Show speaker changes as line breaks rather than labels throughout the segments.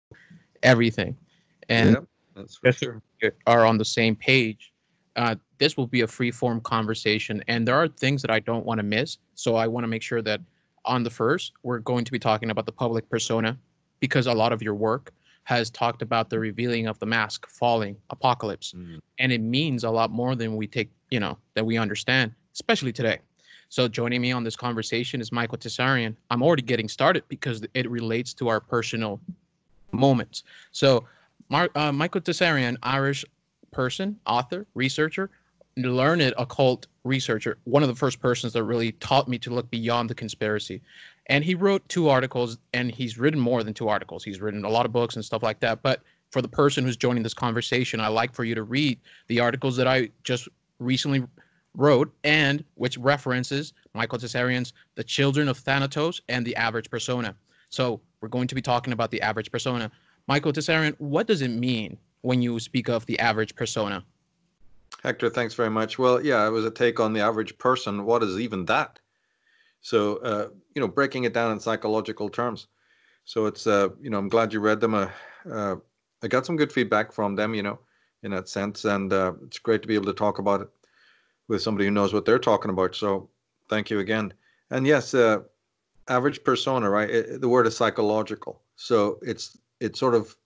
everything. And
Yeah, that's for
just so
sure.
we are on the same page, this will be a free form conversation. And there are things that I don't want to miss. So I want to make sure that on the first, we're going to be talking about the public persona because a lot of your work has talked about the revealing of the mask, falling, apocalypse.
Mm.
And it means a lot more than we take, that we understand, especially today. So joining me on this conversation is Michael Tessarian. I'm already getting started because it relates to our personal moments. So, Michael Tessarian, Irish person, author, researcher, learned occult researcher, one of the first persons that really taught me to look beyond the conspiracy. And he wrote two articles, and he's written more than two articles. He's written a lot of books and stuff like that. But for the person who's joining this conversation, I like for you to read the articles that I just recently wrote and which references Michael Tessarian's The Children of Thanatos and The Average Persona. So we're going to be talking about the average persona. Michael Tessarian, what does it mean when you speak of the average persona?
Hector, thanks very much. Well, yeah, it was a take on the average person. What is even that? So, breaking it down in psychological terms. So it's, I'm glad you read them. Uh, I got some good feedback from them, in that sense. And it's great to be able to talk about it with somebody who knows what they're talking about. So thank you again. And yes, average persona, right? The word is psychological. So it's sort of,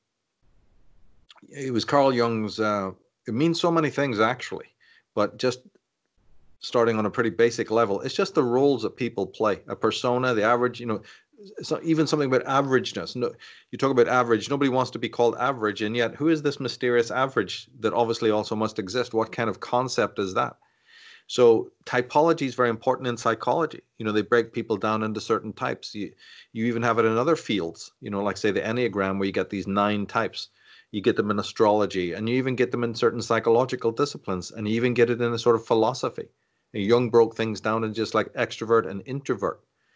it was Carl Jung's, it means so many things actually, but just starting on a pretty basic level, it's just the roles that people play. A persona, the average, so even something about averageness. No, you talk about average. Nobody wants to be called average, and yet who is this mysterious average that obviously also must exist? What kind of concept is that? So typology is very important in psychology. They break people down into certain types. You even have it in other fields. Like say the Enneagram, where you get these 9 types. You get them in astrology, and you even get them in certain psychological disciplines, and you even get it in a sort of philosophy. Jung broke things down in just like extrovert and introvert,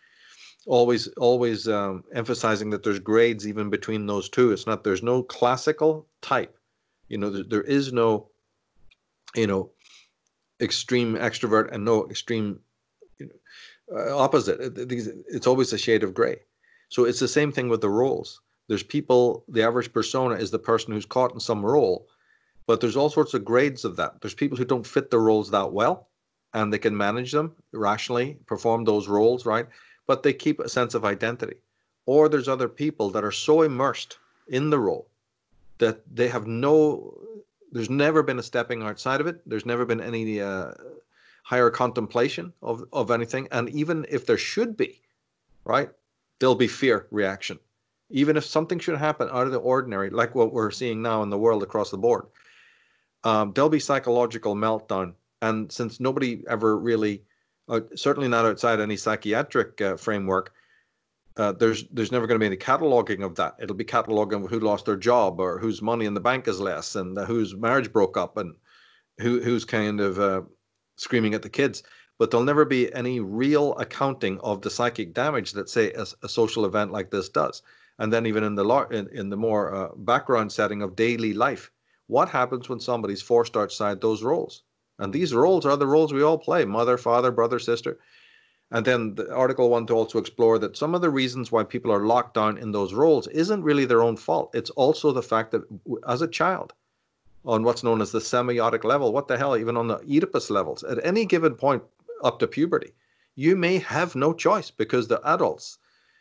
always emphasizing that there's grades even between those two. It's not, there's no classical type. There is no, you know, extreme extrovert and no extreme, opposite. It's always a shade of gray. So it's the same thing with the roles. There's people, the average persona is the person who's caught in some role, but there's all sorts of grades of that. There's people who don't fit the roles that well, and they can manage them rationally, perform those roles, right? But they keep a sense of identity. Or there's other people that are so immersed in the role that they have there's never been a stepping outside of it. There's never been any higher contemplation of anything. And even if there should be, right, there'll be fear reaction. Even if something should happen out of the ordinary, like what we're seeing now in the world across the board, there'll be psychological meltdown. And since nobody ever really, certainly not outside any psychiatric framework, there's never going to be any cataloging of that. It'll be cataloging of who lost their job or whose money in the bank is less, and whose marriage broke up, and who's kind of screaming at the kids. But there'll never be any real accounting of the psychic damage that, say, a social event like this does. And then even in the more background setting of daily life, what happens when somebody's forced outside those roles? And these roles are the roles we all play: mother, father, brother, sister. And then the article wanted to also explore that some of the reasons why people are locked down in those roles isn't really their own fault. It's also the fact that as a child, on what's known as the semiotic level, what the hell, even on the Oedipus levels, at any given point up to puberty, you may have no choice because the adults,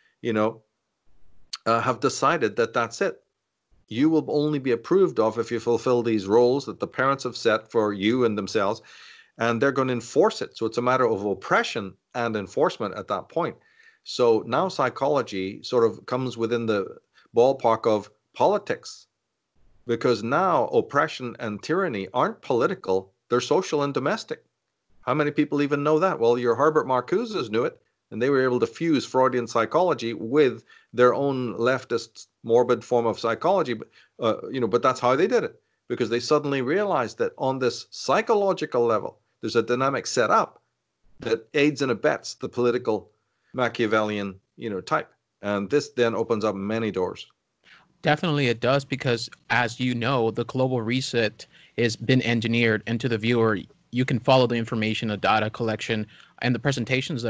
have decided that that's it. You will only be approved of if you fulfill these roles that the parents have set for you and themselves, and they're going to enforce it. So it's a matter of oppression and enforcement at that point. So now psychology sort of comes within the ballpark of politics, because now oppression and tyranny aren't political, they're social and domestic. How many people even know that? Well, your Herbert Marcuses knew it, and they were able to fuse Freudian psychology with their own leftist morbid form of psychology. But that's how they did it, because they suddenly realized that on this psychological level, there's a dynamic set up that aids and abets the political Machiavellian, type. And this then opens up many doors.
Definitely it does because, as you know, the global reset has been engineered into the viewer. You can follow the information, the data collection, and the presentations that I've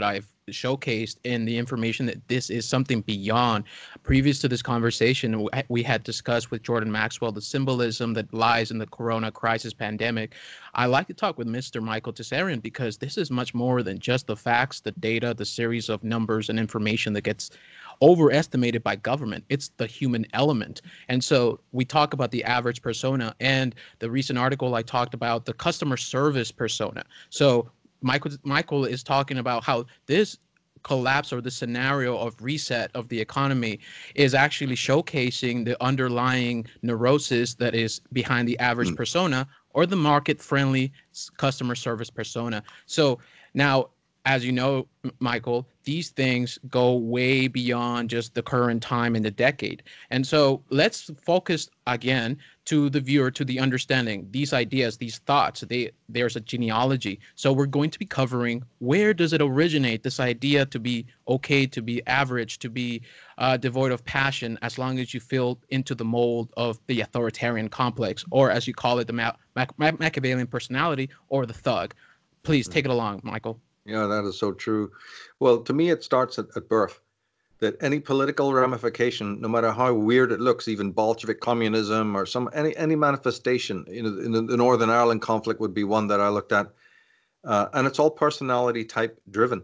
showcased in the information that this is something beyond. Previous to this conversation, we had discussed with Jordan Maxwell the symbolism that lies in the corona crisis pandemic. I like to talk with Mr. Michael Tessarian because this is much more than just the facts, the data, the series of numbers and information that gets overestimated by government. It's the human element. And so we talk about the average persona, and the recent article I talked about the customer service persona. So Michael is talking about how this collapse or the scenario of reset of the economy is actually showcasing the underlying neurosis that is behind the average persona or the market friendly customer service persona. So now, as you know, Michael, these things go way beyond just the current time in the decade. And so let's focus again to the viewer, to the understanding, these ideas, these thoughts, there's a genealogy. So we're going to be covering where does it originate, this idea to be okay, to be average, to be devoid of passion, as long as you fit into the mold of the authoritarian complex, or as you call it, the Machiavellian personality or the thug. Please take it along, Michael.
Yeah, that is so true. Well, to me, it starts at birth. That any political ramification, no matter how weird it looks, even Bolshevik communism or any manifestation, in the Northern Ireland conflict would be one that I looked at, and it's all personality type driven.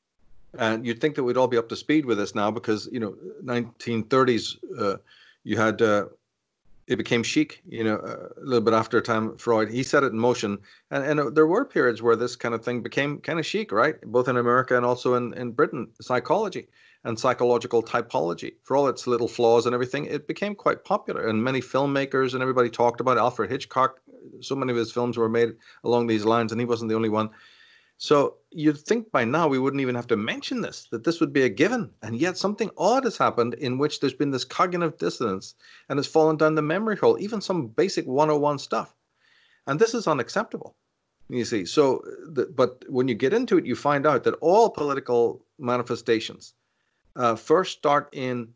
And you'd think that we'd all be up to speed with this now because 1930s, you had. It became chic, a little bit after a time. Freud, he set it in motion, and there were periods where this kind of thing became kind of chic, right? Both in America and also in Britain, psychology and psychological typology, for all its little flaws and everything, it became quite popular, and many filmmakers and everybody talked about it. Alfred Hitchcock, so many of his films were made along these lines, and he wasn't the only one. So you'd think by now we wouldn't even have to mention this, that this would be a given. And yet something odd has happened in which there's been this cognitive dissonance and has fallen down the memory hole, even some basic 101 stuff. And this is unacceptable, you see. So, but when you get into it, you find out that all political manifestations first start and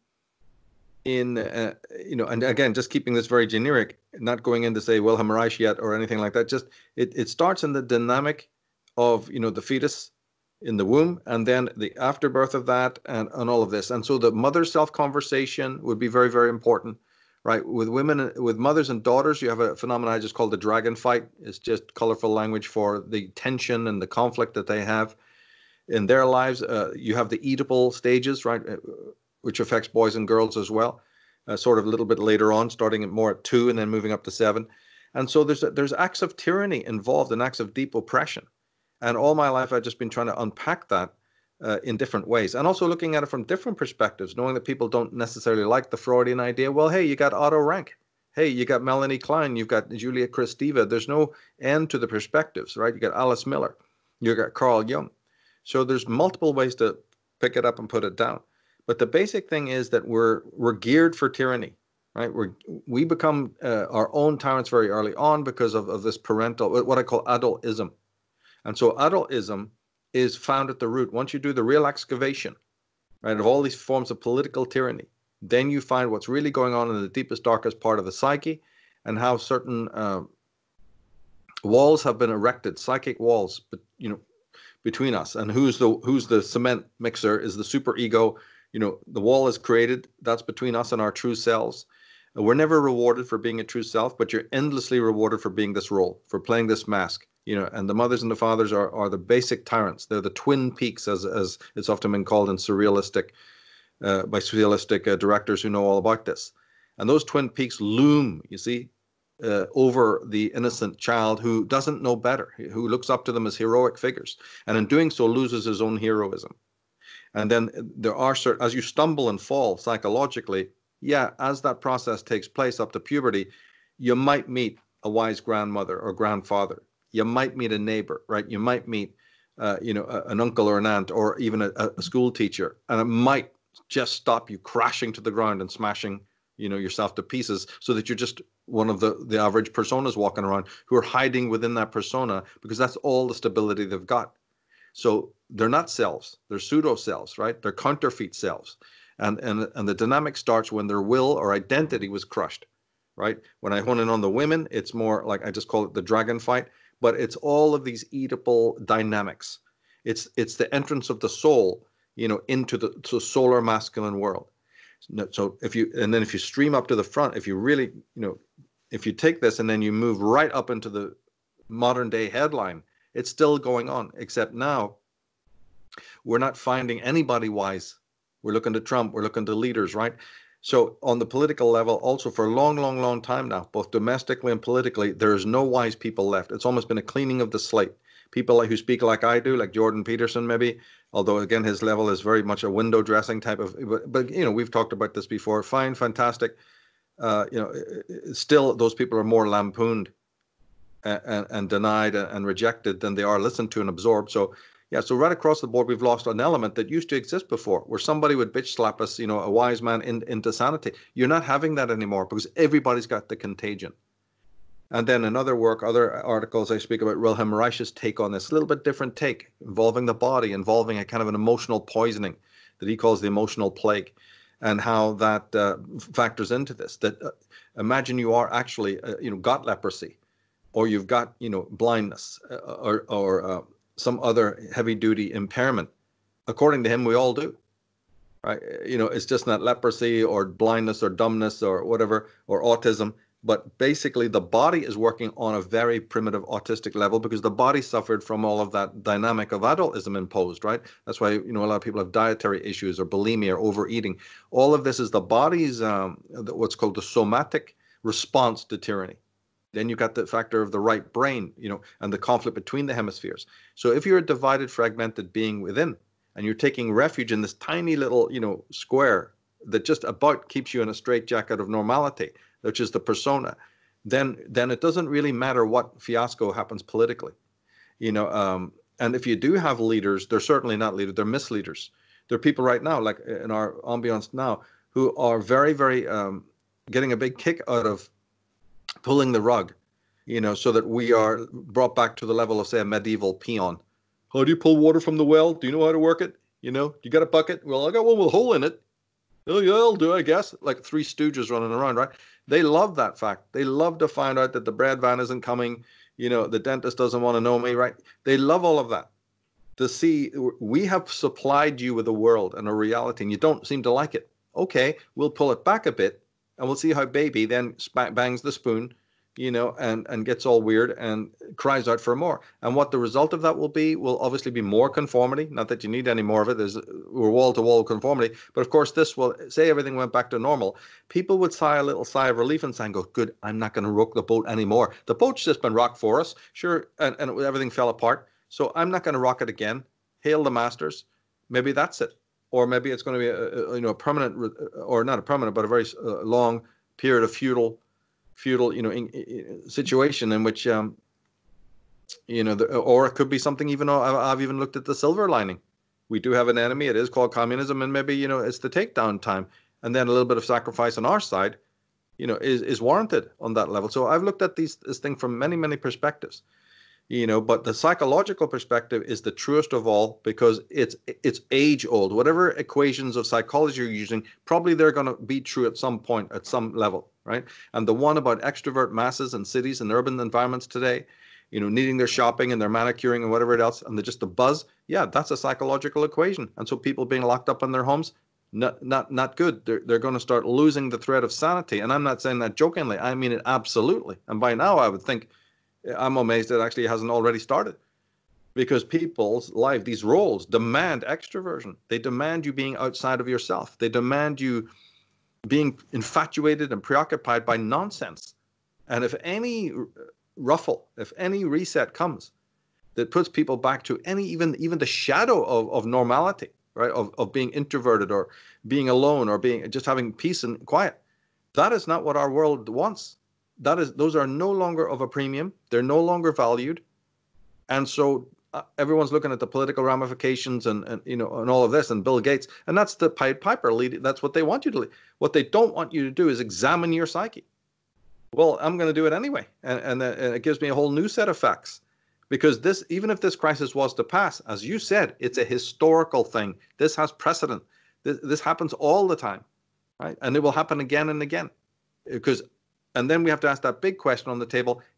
again, just keeping this very generic, not going into say Wilhelm Reich yet or anything like that. Just it starts in the dynamic of the fetus in the womb, and then the afterbirth of that, and all of this. And so the mother-self conversation would be very, very important, right? With women, with mothers and daughters, you have a phenomenon I just call the dragon fight. It's just colorful language for the tension and the conflict that they have in their lives. You have the Oedipal stages, right, which affects boys and girls as well, sort of a little bit later on, starting at more at 2 and then moving up to 7. And so there's acts of tyranny involved and acts of deep oppression. And all my life, I've just been trying to unpack that in different ways, and also looking at it from different perspectives, knowing that people don't necessarily like the Freudian idea. Well, hey, you got Otto Rank. Hey, you got Melanie Klein. You've got Julia Kristeva. There's no end to the perspectives, right? You got Alice Miller. You got Carl Jung. So there's multiple ways to pick it up and put it down. But the basic thing is that we're geared for tyranny, right? We become our own tyrants very early on because of this parental, what I call adultism. And so adultism is found at the root. Once you do the real excavation, right, of all these forms of political tyranny, then you find what's really going on in the deepest, darkest part of the psyche, and how certain walls have been erected, psychic walls, between us. And who's the cement mixer is the superego. The wall is created. That's between us and our true selves. We're never rewarded for being a true self, but you're endlessly rewarded for being this role, for playing this mask. And the mothers and the fathers are the basic tyrants. They're the twin peaks, as it's often been called in surrealistic, by surrealistic directors who know all about this. And those twin peaks loom, you see, over the innocent child who doesn't know better, who looks up to them as heroic figures, and in doing so loses his own heroism. And then there are certain, as you stumble and fall psychologically, as that process takes place up to puberty, you might meet a wise grandmother or grandfather. You might meet a neighbor, right? You might meet, an uncle or an aunt, or even a school teacher, and it might just stop you crashing to the ground and smashing, yourself to pieces, so that you're just one of the average personas walking around who are hiding within that persona because that's all the stability they've got. So they're not selves; they're pseudo selves, right? They're counterfeit selves, and the dynamic starts when their will or identity was crushed, right? When I hone in on the women, it's more like I just call it the dragon fight. But it's all of these Oedipal dynamics. It's the entrance of the soul, into the solar masculine world. So if you stream up to the front, if you really, if you take this and then you move right up into the modern day headline, it's still going on, except now we're not finding anybody wise. We're looking to Trump, we're looking to leaders, right? So on the political level, also for a long, long, long time now, both domestically and politically, there is no wise people left. It's almost been a cleaning of the slate. People who speak like I do, like Jordan Peterson, maybe, although again his level is very much a window dressing type of. But we've talked about this before. Fine, fantastic. Still, those people are more lampooned and denied and rejected than they are listened to and absorbed. So yeah, so right across the board, we've lost an element that used to exist before, where somebody would bitch slap us, a wise man into sanity. You're not having that anymore because everybody's got the contagion. And then in other articles, I speak about Wilhelm Reich's take on this, a little bit different take, involving the body, involving a kind of an emotional poisoning that he calls the emotional plague, and how that factors into this. That imagine you are actually, got leprosy, or you've got, blindness, or some other heavy-duty impairment. According to him, we all do. Right? It's just not leprosy or blindness or dumbness or whatever, or autism. But basically, the body is working on a very primitive autistic level because the body suffered from all of that dynamic of adultism imposed, right? That's why, a lot of people have dietary issues or bulimia or overeating. All of this is the body's, what's called the somatic response to tyranny. Then you've got the factor of the right brain, and the conflict between the hemispheres. So if you're a divided, fragmented being within, and you're taking refuge in this tiny little, square that just about keeps you in a straitjacket of normality, which is the persona, then it doesn't really matter what fiasco happens politically, and if you do have leaders, they're certainly not leaders, they're misleaders. There are people right now, like in our ambience now, who are very, very getting a big kick out of pulling the rug, so that we are brought back to the level of, say, a medieval peon. How do you pull water from the well? Do you know how to work it? You got a bucket? Well, I got one with a hole in it. Oh, yeah, I'll do, I guess. Like Three Stooges running around, right? They love that fact. They love to find out that the bread van isn't coming. The dentist doesn't want to know me, right? They love all of that. To see, we have supplied you with a world and a reality, and you don't seem to like it. Okay, we'll pull it back a bit, and we'll see how baby then bangs the spoon, and gets all weird and cries out for more. And what the result of that will obviously be more conformity. Not that you need any more of it. We're wall-to-wall conformity. But of course, this will say everything went back to normal. People would sigh a little sigh of relief and say, good, I'm not going to rock the boat anymore. The boat's just been rocked for us. Sure, and everything fell apart. So I'm not going to rock it again. Hail the masters. Maybe that's it. Or maybe it's going to be a permanent, or not a permanent, but a very long period of feudal, situation in which, or it could be something. Even though I've even looked at the silver lining. We do have an enemy. It is called communism, and maybe it's the takedown time, and then a little bit of sacrifice on our side, is warranted on that level. So I've looked at this thing from many, many perspectives. But the psychological perspective is the truest of all because it's age old. Whatever equations of psychology you're using, probably they're going to be true at some point, at some level, right? And the one about extrovert masses in cities and urban environments today, needing their shopping and their manicuring and whatever else, and just the buzz, yeah, that's a psychological equation. And so people being locked up in their homes, not good. They're going to start losing the thread of sanity. And I'm not saying that jokingly. I mean it absolutely. And by now, I would think, I'm amazed it actually hasn't already started, because people's life, these roles demand extroversion. They demand you being outside of yourself. They demand you being infatuated and preoccupied by nonsense. And if any ruffle, if any reset comes that puts people back to even the shadow of normality, right, of being introverted or being alone or just having peace and quiet, that is not what our world wants. Those are no longer of a premium. They're no longer valued. And so everyone's looking at the political ramifications and all of this, and Bill Gates, and that's the Pied Piper lead. That's what they want you to lead. What they don't want you to do is examine your psyche. Well, I'm going to do it anyway. And it gives me a whole new set of facts, because even if this crisis was to pass, as you said, it's a historical thing. This has precedent. This happens all the time, right? And it will happen again and again, and then we have to ask that big question on the table: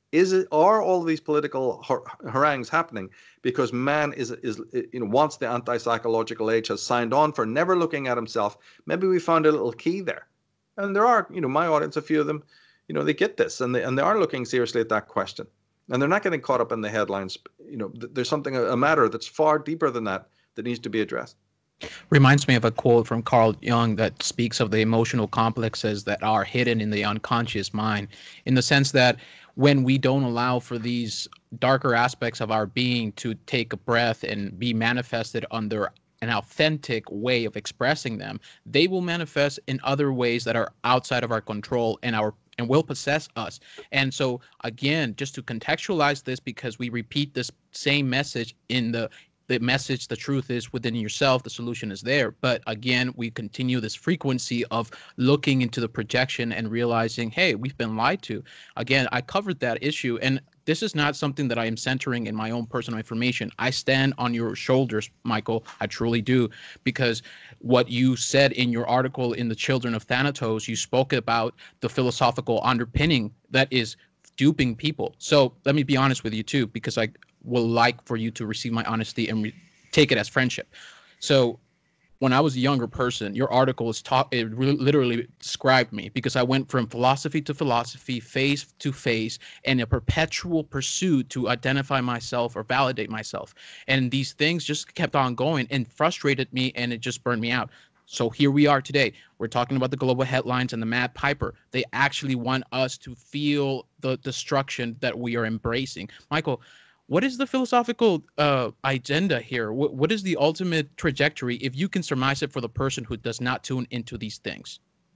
Are all of these political harangues happening because man wants the anti-psychological age, has signed on for never looking at himself? Maybe we found a little key there, and there are, my audience, a few of them, they get this, and they are looking seriously at that question, and they're not getting caught up in the headlines. There's something, a matter that's far deeper than that needs to be addressed.
Reminds me of a quote from Carl Jung that speaks of the emotional complexes that are hidden in the unconscious mind, in the sense that when we don't allow for these darker aspects of our being to take a breath and be manifested under an authentic way of expressing them, they will manifest in other ways that are outside of our control and will possess us. And so again, just to contextualize this, because we repeat this same message in the message, the truth is within yourself, the solution is there. But again, we continue this frequency of looking into the projection and realizing, hey, we've been lied to. Again, I covered that issue, and this is not something that I am centering in my own personal information. I stand on your shoulders, Michael. I truly do, because what you said in your article in the Children of Thanatos, you spoke about the philosophical underpinning that is duping people. So let me be honest with you too, because I will like for you to receive my honesty and take it as friendship. So when I was a younger person, your article it literally described me, because I went from philosophy to philosophy, phase to phase, and a perpetual pursuit to identify myself or validate myself. And these things just kept on going and frustrated me, and it just burned me out. So here we are today. We're talking about the global headlines and the Mad Piper. They actually want us to feel the destruction that we are embracing. Michael, what is the philosophical agenda here? What is the ultimate trajectory, if you can surmise it for the person who does not tune into these things?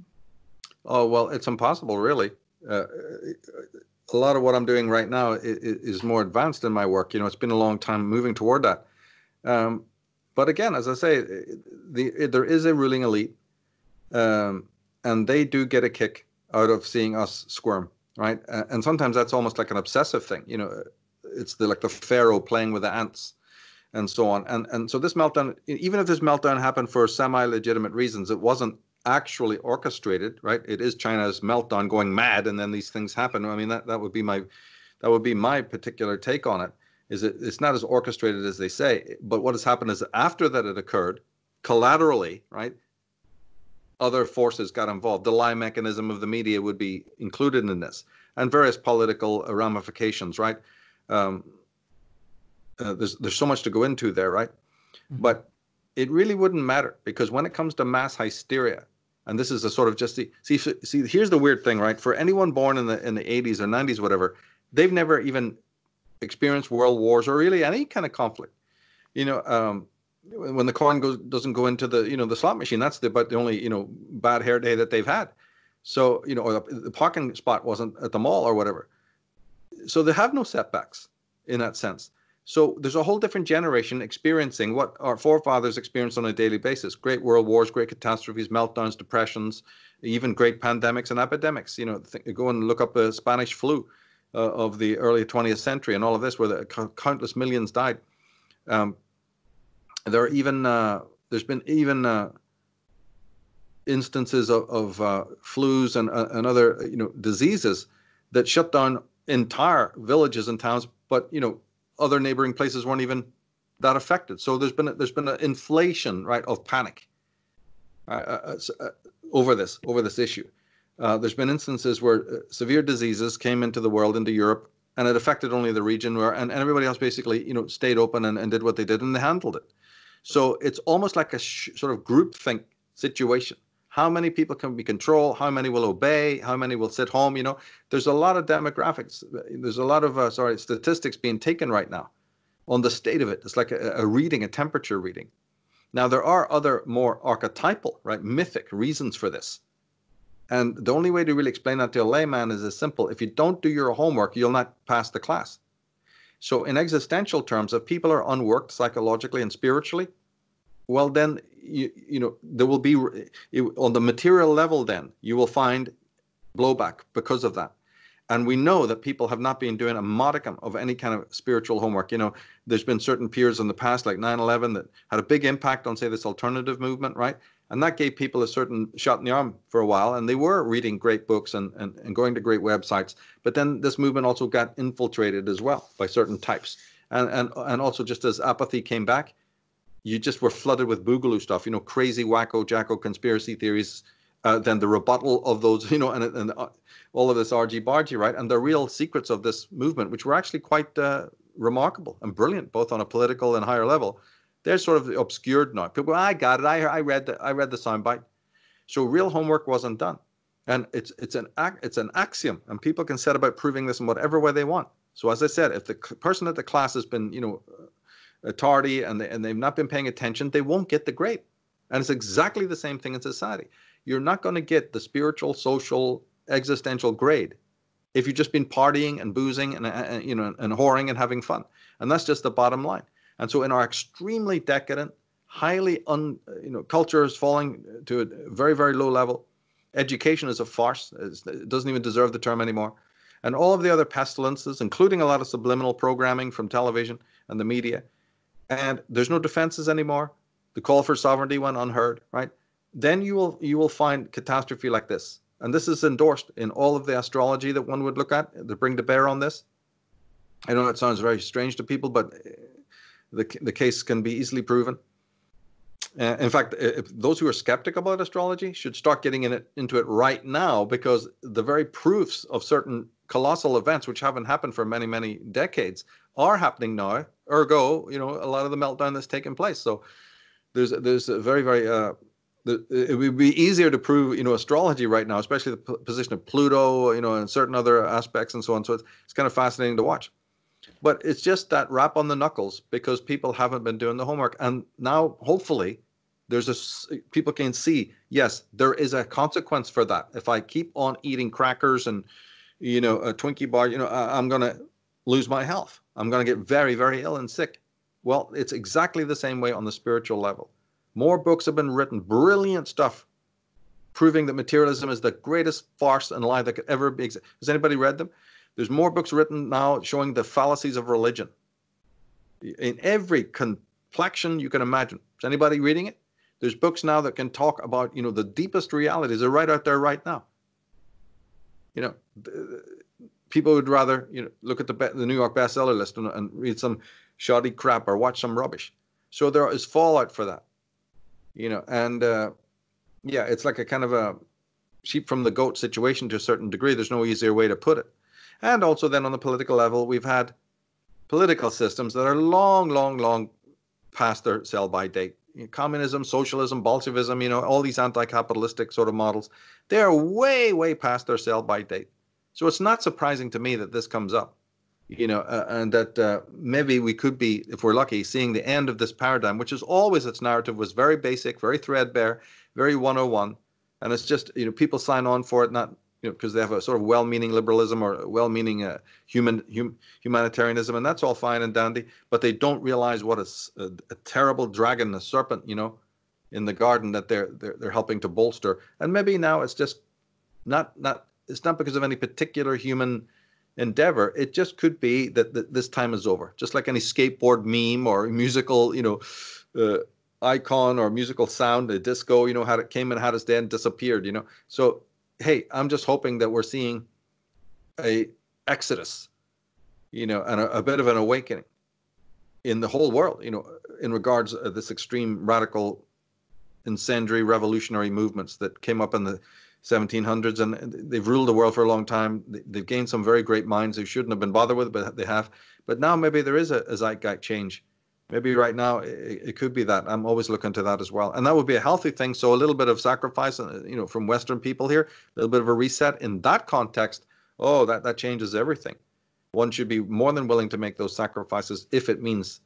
Oh, well, it's impossible, really. A lot of what I'm doing right now is more advanced in my work. It's been a long time moving toward that. But again, as I say, there is a ruling elite, and they do get a kick out of seeing us squirm, right? And sometimes that's almost like an obsessive thing. It's like the pharaoh playing with the ants and so on. And so this meltdown, even if this meltdown happened for semi-legitimate reasons, it wasn't actually orchestrated, right? It is China's meltdown going mad, and then these things happen. I mean, that would be my particular take on it, is it's not as orchestrated as they say. But what has happened is after that it occurred, collaterally, right, other forces got involved. The lie mechanism of the media would be included in this, and various political ramifications, right? There's so much to go into there, right? Mm-hmm. But it really wouldn't matter, because when it comes to mass hysteria, and this is a sort of just see, here's the weird thing, right? For anyone born in the 80s or 90s, whatever, they've never even experienced world wars or really any kind of conflict. When the corn doesn't go into the slot machine, that's about the only bad hair day that they've had. So or the parking spot wasn't at the mall or whatever. So they have no setbacks in that sense. So there's a whole different generation experiencing what our forefathers experienced on a daily basis: great world wars, great catastrophes, meltdowns, depressions, even great pandemics and epidemics. Go and look up the Spanish flu of the early 20th century and all of this, where countless millions died. There's been even instances of flus and other diseases that shut down entire villages and towns, but other neighboring places weren't even that affected. So there's been an inflation, right, of panic over this issue. There's been instances where severe diseases came into the world, into Europe, and it affected only the region and everybody else basically stayed open and did what they did, and they handled it. So it's almost like a sort of groupthink situation. How many people can be controlled? How many will obey? How many will sit home? There's a lot of demographics. There's a lot of statistics being taken right now on the state of it. It's like a temperature reading. Now, there are other more archetypal, right, mythic reasons for this. And the only way to really explain that to a layman is as simple: if you don't do your homework, you'll not pass the class. So in existential terms, if people are unworked psychologically and spiritually, well, then there will be, on the material level, then you will find blowback because of that. And we know that people have not been doing a modicum of any kind of spiritual homework. There's been certain peers in the past, like 9/11, that had a big impact on, say, this alternative movement, right? And that gave people a certain shot in the arm for a while, and they were reading great books and going to great websites. But then this movement also got infiltrated as well by certain types. And also, just as apathy came back, you just were flooded with boogaloo stuff, crazy wacko jacko conspiracy theories, then the rebuttal of those, and all of this argy-bargy, right? And the real secrets of this movement, which were actually quite remarkable and brilliant, both on a political and higher level, they're sort of obscured now. People, I got it. I read the soundbite. So real homework wasn't done, and it's an axiom, and people can set about proving this in whatever way they want. So as I said, if the person at the class has been, tardy and they've not been paying attention, they won't get the grade. And it's exactly the same thing in society. You're not going to get the spiritual, social, existential grade if you've just been partying and boozing and whoring and having fun. And that's just the bottom line. And so in our extremely decadent, highly culture is falling to a very, very low level. Education is a farce. It doesn't even deserve the term anymore. And all of the other pestilences, including a lot of subliminal programming from television and the media. And there's no defenses anymore. The call for sovereignty went unheard, right? Then you will find catastrophe like this. And this is endorsed in all of the astrology that one would look at to bring to bear on this. I know it sounds very strange to people, but the case can be easily proven. In fact, if those who are skeptical about astrology should start getting into it right now, because the very proofs of certain colossal events which haven't happened for many, many decades are happening now. Ergo, a lot of the meltdown that's taken place. So there's a very, very it would be easier to prove astrology right now, especially the position of Pluto, and certain other aspects and so on. So it's kind of fascinating to watch. But it's just that rap on the knuckles because people haven't been doing the homework. And now, hopefully, people can see, yes, there is a consequence for that. If I keep on eating crackers and, a Twinkie bar, I'm going to lose my health. I'm going to get very, very ill and sick. Well, it's exactly the same way on the spiritual level. More books have been written, brilliant stuff, proving that materialism is the greatest farce and lie that could ever be. Has anybody read them? There's more books written now showing the fallacies of religion in every complexion you can imagine. Is anybody reading it? There's books now that can talk about, the deepest realities. They're right out there right now. People would rather, look at the New York bestseller list and read some shoddy crap or watch some rubbish. So there is fallout for that, it's like a kind of a sheep from the goat situation to a certain degree. There's no easier way to put it. And also then on the political level, we've had political systems that are long, long, long past their sell-by date. Communism, socialism, Bolshevism, all these anti-capitalistic sort of models, they are way, way past their sell-by date. So it's not surprising to me that this comes up, and that maybe we could be, if we're lucky, seeing the end of this paradigm, which is always its narrative was very basic, very threadbare, very 101. And it's just, people sign on for it, not because they have a sort of well-meaning liberalism or well-meaning humanitarianism, and that's all fine and dandy, but they don't realize what a terrible dragon, a serpent, in the garden that they're helping to bolster. And maybe now it's just not because of any particular human endeavor. It just could be that this time is over. Just like any skateboard meme or musical, icon or musical sound, a disco, how it came and had its day and disappeared, So hey, I'm just hoping that we're seeing a exodus, and a bit of an awakening in the whole world, in regards to this extreme radical incendiary revolutionary movements that came up in the 1700s, and they've ruled the world for a long time. They've gained some very great minds who shouldn't have been bothered with it, but they have. But now maybe there is a zeitgeist change. Maybe right now it could be that. I'm always looking to that as well. And that would be a healthy thing. So a little bit of sacrifice, from Western people here, a little bit of a reset in that context. Oh, that changes everything. One should be more than willing to make those sacrifices if it means,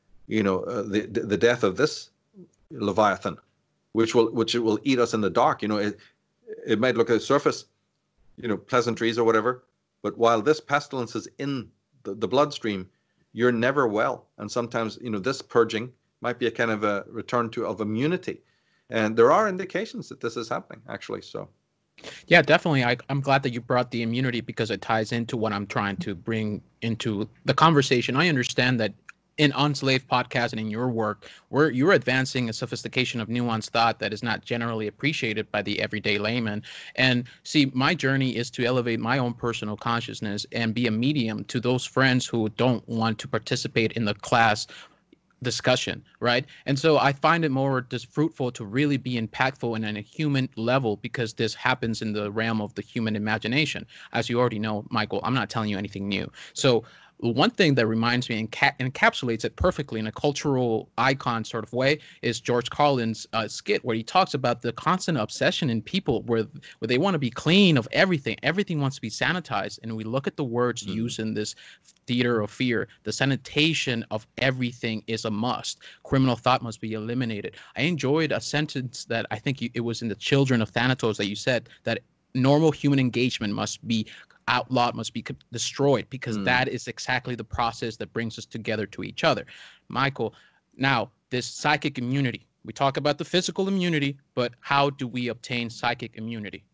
the death of this Leviathan, which it will eat us in the dark. It might look at the surface, pleasantries or whatever. But while this pestilence is in the bloodstream, you're never well. And sometimes, this purging might be a kind of a return of immunity. And there are indications that this is happening, actually. So,
yeah, definitely. I'm glad that you brought the immunity because it ties into what I'm trying to bring into the conversation. I understand that in Unslaved podcast and in your work, where you're advancing a sophistication of nuanced thought that is not generally appreciated by the everyday layman. And see, my journey is to elevate my own personal consciousness and be a medium to those friends who don't want to participate in the class discussion, right? And so I find it more just fruitful to really be impactful in a human level, because this happens in the realm of the human imagination. As you already know, Michael, I'm not telling you anything new. So one thing that reminds me and encapsulates it perfectly in a cultural icon sort of way is George Carlin's skit, where he talks about the constant obsession in people where they want to be clean of everything. Everything wants to be sanitized. And we look at the words used in this theater of fear. The sanitation of everything is a must. Criminal thought must be eliminated. I enjoyed a sentence that I think it was in The Children of Thanatos that you said, that normal human engagement must be outlawed, must be destroyed, because that is exactly the process that brings us together to each other. Michael, now this psychic immunity, we talk about the physical immunity, but how do we obtain psychic immunity?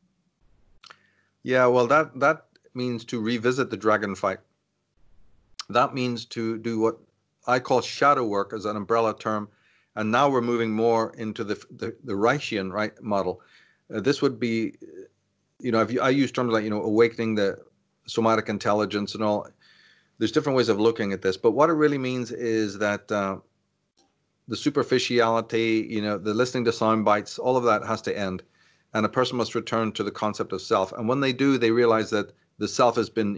Yeah, well, that means to revisit the dragon fight. That means to do what I call shadow work as an umbrella term, and now we're moving more into the Reichian, right, model. This would be, I use terms like, awakening the somatic intelligence and all. There's different ways of looking at this, but what it really means is that the superficiality, the listening to sound bites, all of that has to end, and a person must return to the concept of self. And when they do, they realize that the self has been,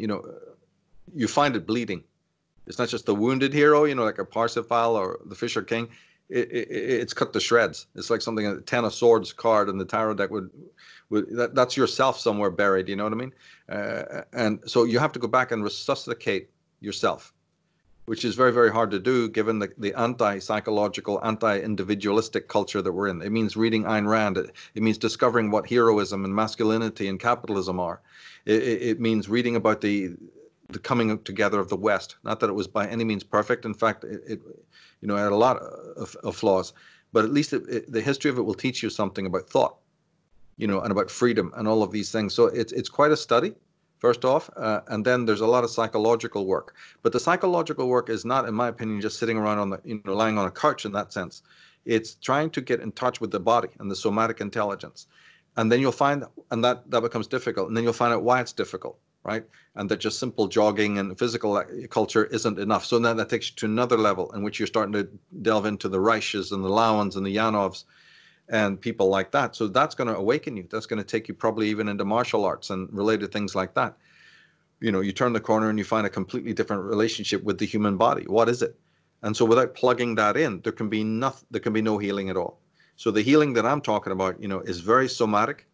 you find it bleeding. It's not just the wounded hero, like a Parsifal or the Fisher King. It's cut to shreds. It's like something, a 10 of swords card in the tarot deck that's yourself somewhere buried. You know what I mean? And so you have to go back and resuscitate yourself, which is very, very hard to do given the anti-psychological, anti-individualistic culture that we're in. It means reading Ayn Rand. It means discovering what heroism and masculinity and capitalism are. It means reading about the coming together of the West. Not that it was by any means perfect. In fact, it had a lot of flaws. But at least the history of it will teach you something about thought, and about freedom and all of these things. So it's quite a study, first off, and then there's a lot of psychological work. But the psychological work is not, in my opinion, just sitting around lying on a couch in that sense. It's trying to get in touch with the body and the somatic intelligence. And then you'll find, and that becomes difficult, and then you'll find out why it's difficult. Right? And that just simple jogging and physical culture isn't enough. So then that takes you to another level in which you're starting to delve into the Reiches and the Lawans and the Yanovs and people like that. So that's going to awaken you. That's going to take you probably even into martial arts and related things like that. You turn the corner and you find a completely different relationship with the human body. What is it? And so without plugging that in, there can be no healing at all. So the healing that I'm talking about, is very somatic.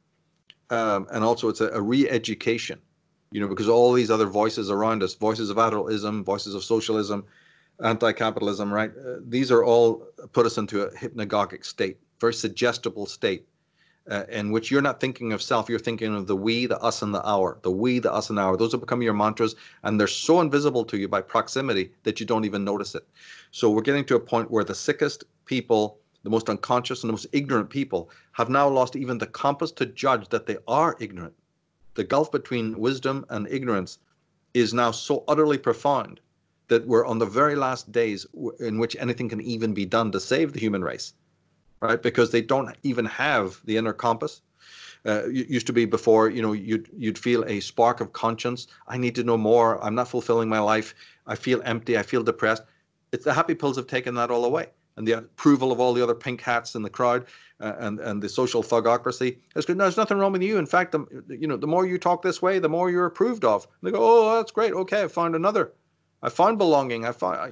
And also it's a re-education. Because all these other voices around us, voices of adultism, voices of socialism, anti-capitalism, right? These are all put us into a hypnagogic state, very suggestible state, in which you're not thinking of self, you're thinking of the we, the us, and the our. The we, the us, and our. Those have become your mantras, and they're so invisible to you by proximity that you don't even notice it. So we're getting to a point where the sickest people, the most unconscious and the most ignorant people, have now lost even the compass to judge that they are ignorant. The gulf between wisdom and ignorance is now so utterly profound that we're on the very last days in which anything can even be done to save the human race, right? Because they don't even have the inner compass. It used to be before, you'd feel a spark of conscience. I need to know more. I'm not fulfilling my life. I feel empty. I feel depressed. It's the happy pills have taken that all away. And the approval of all the other pink hats in the crowd and the social thugocracy. It's good. No, there's nothing wrong with you. In fact, the more you talk this way, the more you're approved of. And they go, oh, that's great. Okay, I found another. I found belonging. I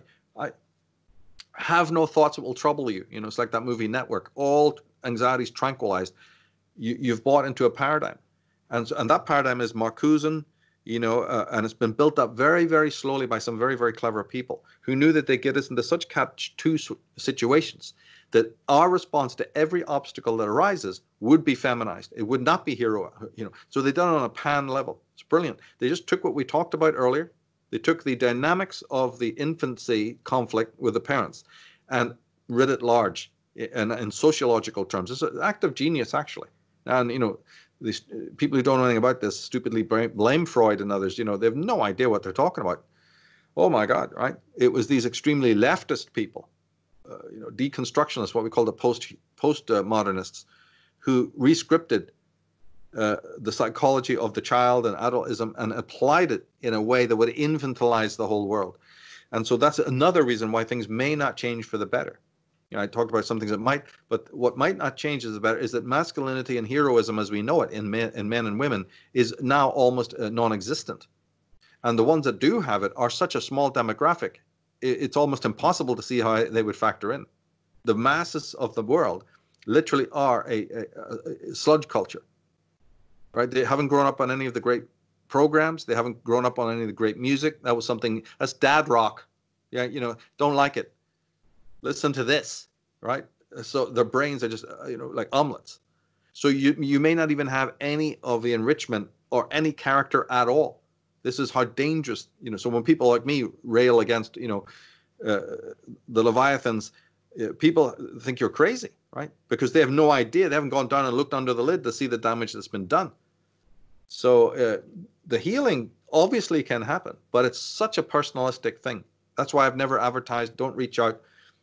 have no thoughts that will trouble you. It's like that movie Network. All anxieties tranquilized. You've bought into a paradigm, and that paradigm is Marcusean. And it's been built up very, very slowly by some very, very clever people who knew that they get us into such catch-two situations that our response to every obstacle that arises would be feminized. It would not be hero, So they done it on a pan level. It's brilliant. They just took what we talked about earlier. They took the dynamics of the infancy conflict with the parents and writ it large in sociological terms. It's an act of genius, actually. And, these people who don't know anything about this stupidly blame Freud and others. They have no idea what they're talking about. Oh my God, right? It was these extremely leftist people, deconstructionists, what we call the postmodernists, who rescripted the psychology of the child and adultism and applied it in a way that would infantilize the whole world. And so that's another reason why things may not change for the better. I talked about some things that might, but what might not change is the better is that masculinity and heroism as we know it in men and women is now almost non-existent. And the ones that do have it are such a small demographic, it's almost impossible to see how they would factor in. The masses of the world literally are a sludge culture, right? They haven't grown up on any of the great programs. They haven't grown up on any of the great music. That was something, that's dad rock. Yeah, don't like it. Listen to this, right? So their brains are just, like omelets. So you may not even have any of the enrichment or any character at all. This is how dangerous, so when people like me rail against, the Leviathans, people think you're crazy, right? Because they have no idea. They haven't gone down and looked under the lid to see the damage that's been done. So the healing obviously can happen, but it's such a personalistic thing. That's why I've never advertised, don't reach out.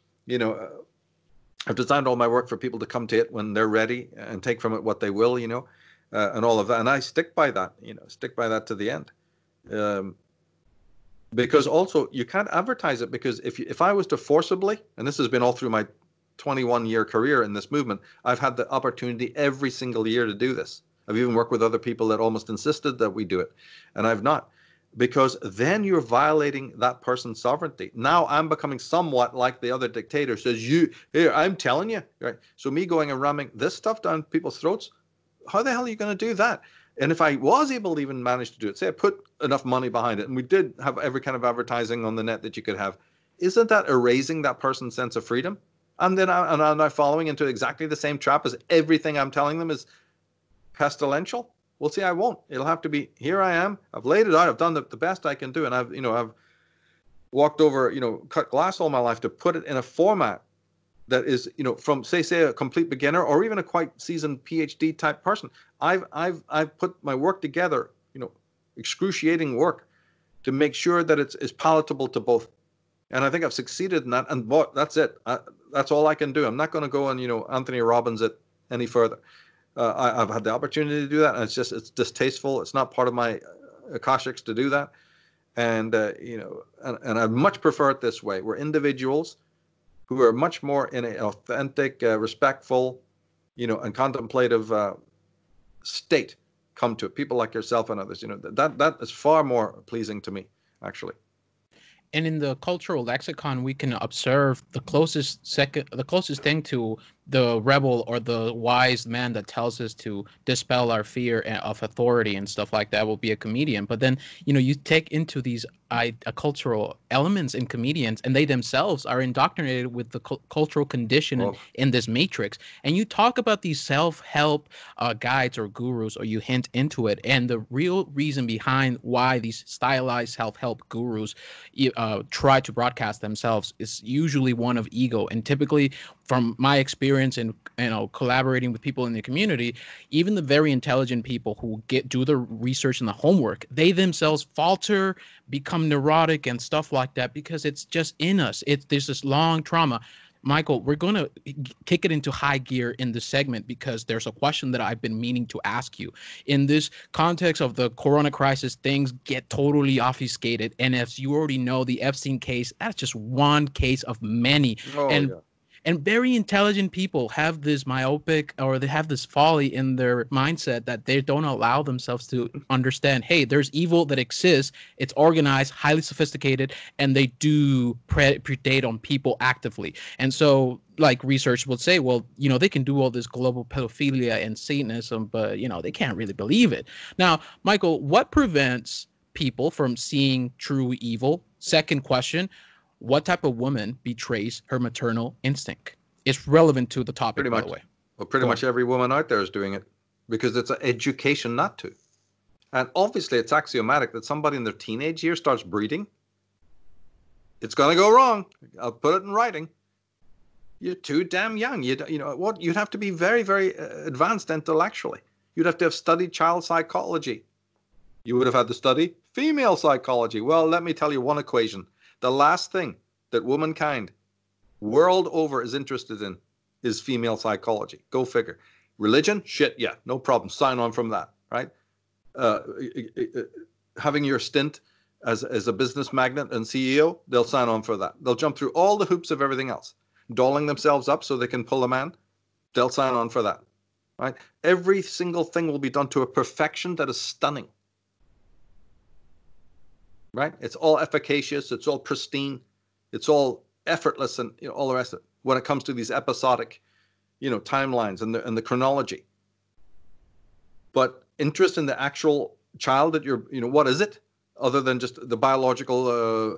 I've designed all my work for people to come to it when they're ready and take from it what they will, and all of that. And I stick by that, stick by that to the end. Because also you can't advertise it, because if I was to forcibly, and this has been all through my 21-year career in this movement, I've had the opportunity every single year to do this. I've even worked with other people that almost insisted that we do it, and I've not, because then you're violating that person's sovereignty. Now I'm becoming somewhat like the other dictator says, I'm telling you, right? So me going and ramming this stuff down people's throats, how the hell are you going to do that? And if I was able to even manage to do it, say I put enough money behind it, and we did have every kind of advertising on the net that you could have, isn't that erasing that person's sense of freedom? And then I'm now following into exactly the same trap as everything I'm telling them is pestilential. Well, see, I won't. It'll have to be, here I am. I've laid it out. I've done the best I can do. And I've walked over, cut glass all my life to put it in a format that is, from say a complete beginner or even a quite seasoned PhD type person. I've put my work together, excruciating work, to make sure that it's palatable to both. And I think I've succeeded in that. And that's it. That's all I can do. I'm not going to go and, Anthony Robbins it any further. I've had the opportunity to do that, and it's distasteful. It's not part of my akashics to do that. And, and I much prefer it this way. We're individuals who are much more in an authentic, respectful, and contemplative state come to it. People like yourself and others, that is far more pleasing to me, actually.
And in the cultural lexicon, we can observe the closest thing to the rebel or the wise man that tells us to dispel our fear of authority and stuff like that will be a comedian. But then, you take into these cultural elements in comedians, and they themselves are indoctrinated with the cultural condition in this matrix. And you talk about these self-help guides or gurus, or you hint into it. And the real reason behind why these stylized self-help gurus try to broadcast themselves is usually one of ego. And typically, from my experience and collaborating with people in the community, even the very intelligent people who do the research and the homework, they themselves falter, become neurotic and stuff like that, because it's just in us. There's this long trauma. Michael, we're going to kick it into high gear in this segment, because there's a question that I've been meaning to ask you. In this context of the corona crisis, things get totally obfuscated. And as you already know, the Epstein case, that's just one case of many. And very intelligent people have this myopic, or they have this folly in their mindset that they don't allow themselves to understand, hey, there's evil that exists. It's organized, highly sophisticated, and they do predate on people actively. And so, like, research will say, well, they can do all this global pedophilia and Satanism, but, they can't really believe it. Now, Michael, what prevents people from seeing true evil? Second question, what type of woman betrays her maternal instinct? It's relevant to the topic, by the way.
Well, pretty much every woman out there is doing it, because it's an education not to. And obviously, it's axiomatic that somebody in their teenage years starts breeding. It's going to go wrong. I'll put it in writing. You're too damn young. You'd have to be very, very advanced intellectually. You'd have to have studied child psychology. You would have had to study female psychology. Well, let me tell you one equation. The last thing that womankind world over is interested in is female psychology. Go figure. Religion? Shit, yeah, no problem. Sign on from that, right? Having your stint as a business magnate and CEO, they'll sign on for that. They'll jump through all the hoops of everything else. Dolling themselves up so they can pull a man, they'll sign on for that, right? Every single thing will be done to a perfection that is stunning, right? It's all efficacious. It's all pristine. It's all effortless, and all the rest of it. When it comes to these episodic, timelines and the chronology. But interest in the actual child that you're, what is it other than just the biological,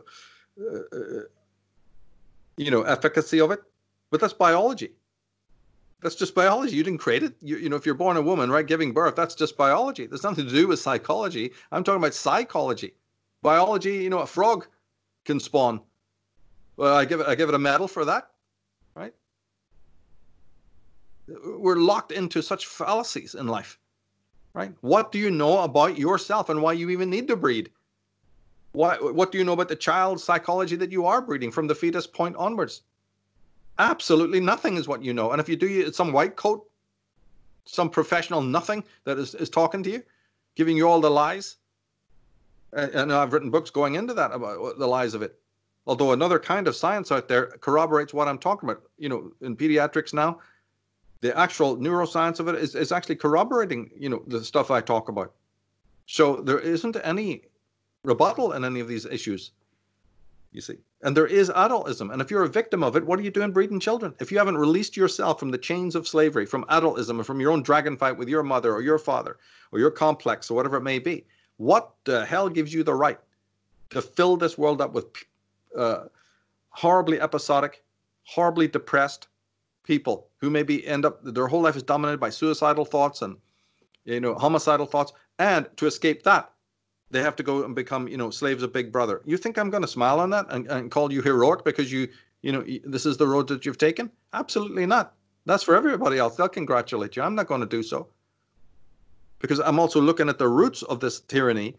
efficacy of it? But that's biology. That's just biology. You didn't create it. If you're born a woman, right, giving birth, that's just biology. There's nothing to do with psychology. I'm talking about psychology. Biology, a frog can spawn. Well, I give it a medal for that, right? We're locked into such fallacies in life, right? What do you know about yourself and why you even need to breed? What do you know about the child's psychology that you are breeding from the fetus point onwards? Absolutely nothing is what you know. And if you do, it's some white coat, some professional nothing that is talking to you, giving you all the lies. And I've written books going into that about the lies of it. Although another kind of science out there corroborates what I'm talking about. In pediatrics now, the actual neuroscience of it is actually corroborating, the stuff I talk about. So there isn't any rebuttal in any of these issues, you see. And there is adultism. And if you're a victim of it, what are you doing breeding children? If you haven't released yourself from the chains of slavery, from adultism, or from your own dragon fight with your mother or your father or your complex or whatever it may be, what the hell gives you the right to fill this world up with horribly episodic, horribly depressed people who maybe end up, their whole life is dominated by suicidal thoughts and, homicidal thoughts. And to escape that, they have to go and become, slaves of Big Brother. You think I'm going to smile on that and call you heroic because this is the road that you've taken? Absolutely not. That's for everybody else. They'll congratulate you. I'm not going to do so. Because I'm also looking at the roots of this tyranny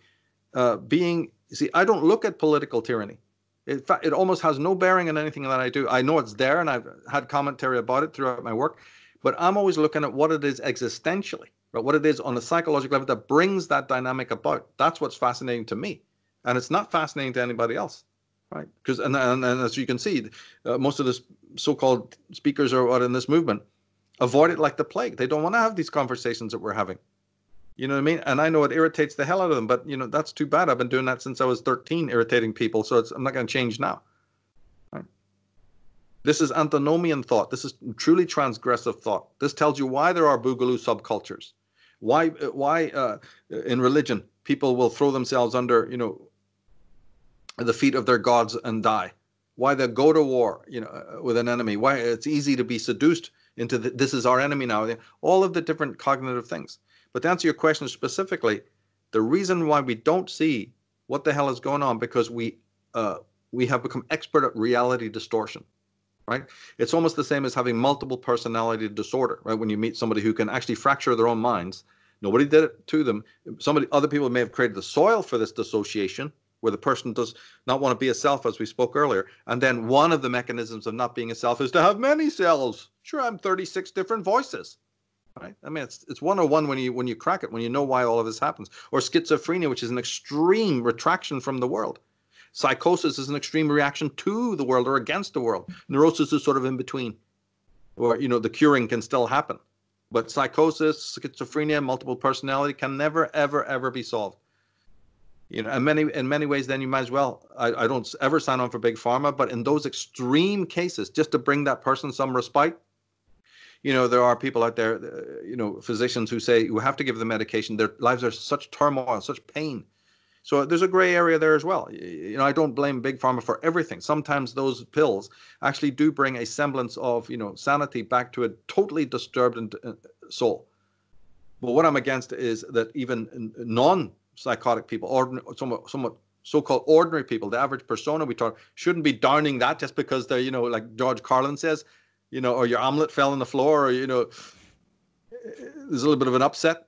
I don't look at political tyranny. In fact, it almost has no bearing on anything that I do. I know it's there, and I've had commentary about it throughout my work, but I'm always looking at what it is existentially, right? What it is on a psychological level that brings that dynamic about. That's what's fascinating to me, and it's not fascinating to anybody else, right? Because and as you can see, most of the so-called speakers are in this movement avoid it like the plague. They don't want to have these conversations that we're having. You know what I mean? And I know it irritates the hell out of them, but that's too bad. I've been doing that since I was 13, irritating people. So I'm not going to change now. Right? This is antinomian thought. This is truly transgressive thought. This tells you why there are boogaloo subcultures. Why in religion people will throw themselves under, the feet of their gods and die. Why they go to war, with an enemy. Why it's easy to be seduced into this is our enemy now. All of the different cognitive things. But to answer your question specifically, the reason why we don't see what the hell is going on because we have become expert at reality distortion, right? It's almost the same as having multiple personality disorder, right? When you meet somebody who can actually fracture their own minds, nobody did it to them. Other people may have created the soil for this dissociation, where the person does not want to be a self, as we spoke earlier. And then one of the mechanisms of not being a self is to have many selves. Sure, I'm 36 different voices. Right? I mean, it's 101 when you crack it, when you know why all of this happens. Or schizophrenia, which is an extreme retraction from the world. Psychosis is an extreme reaction to the world or against the world. Neurosis is sort of in between, or the curing can still happen. But psychosis, schizophrenia, multiple personality can never, ever, ever be solved. In many ways, then you might as well. I don't ever sign on for big pharma, but in those extreme cases, just to bring that person some respite. There are people out there, physicians who say you have to give them medication. Their lives are such turmoil, such pain. So there's a gray area there as well. I don't blame Big Pharma for everything. Sometimes those pills actually do bring a semblance of, sanity back to a totally disturbed soul. But what I'm against is that even non-psychotic people, somewhat so-called ordinary people, the average persona we talk, shouldn't be downing that just because they're, like George Carlin says, or your omelet fell on the floor, or, there's a little bit of an upset.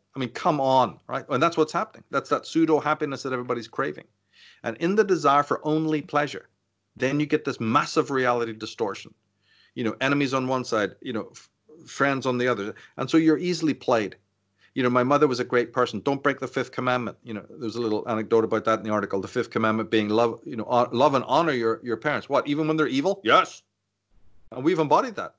I mean, come on, right? And that's what's happening. That's that pseudo happiness that everybody's craving. And in the desire for only pleasure, then you get this massive reality distortion. Enemies on one side, friends on the other. And so you're easily played. My mother was a great person. Don't break the fifth commandment. There's a little anecdote about that in the article. The fifth commandment being love, love and honor your parents. What? Even when they're evil? Yes. And we've embodied that.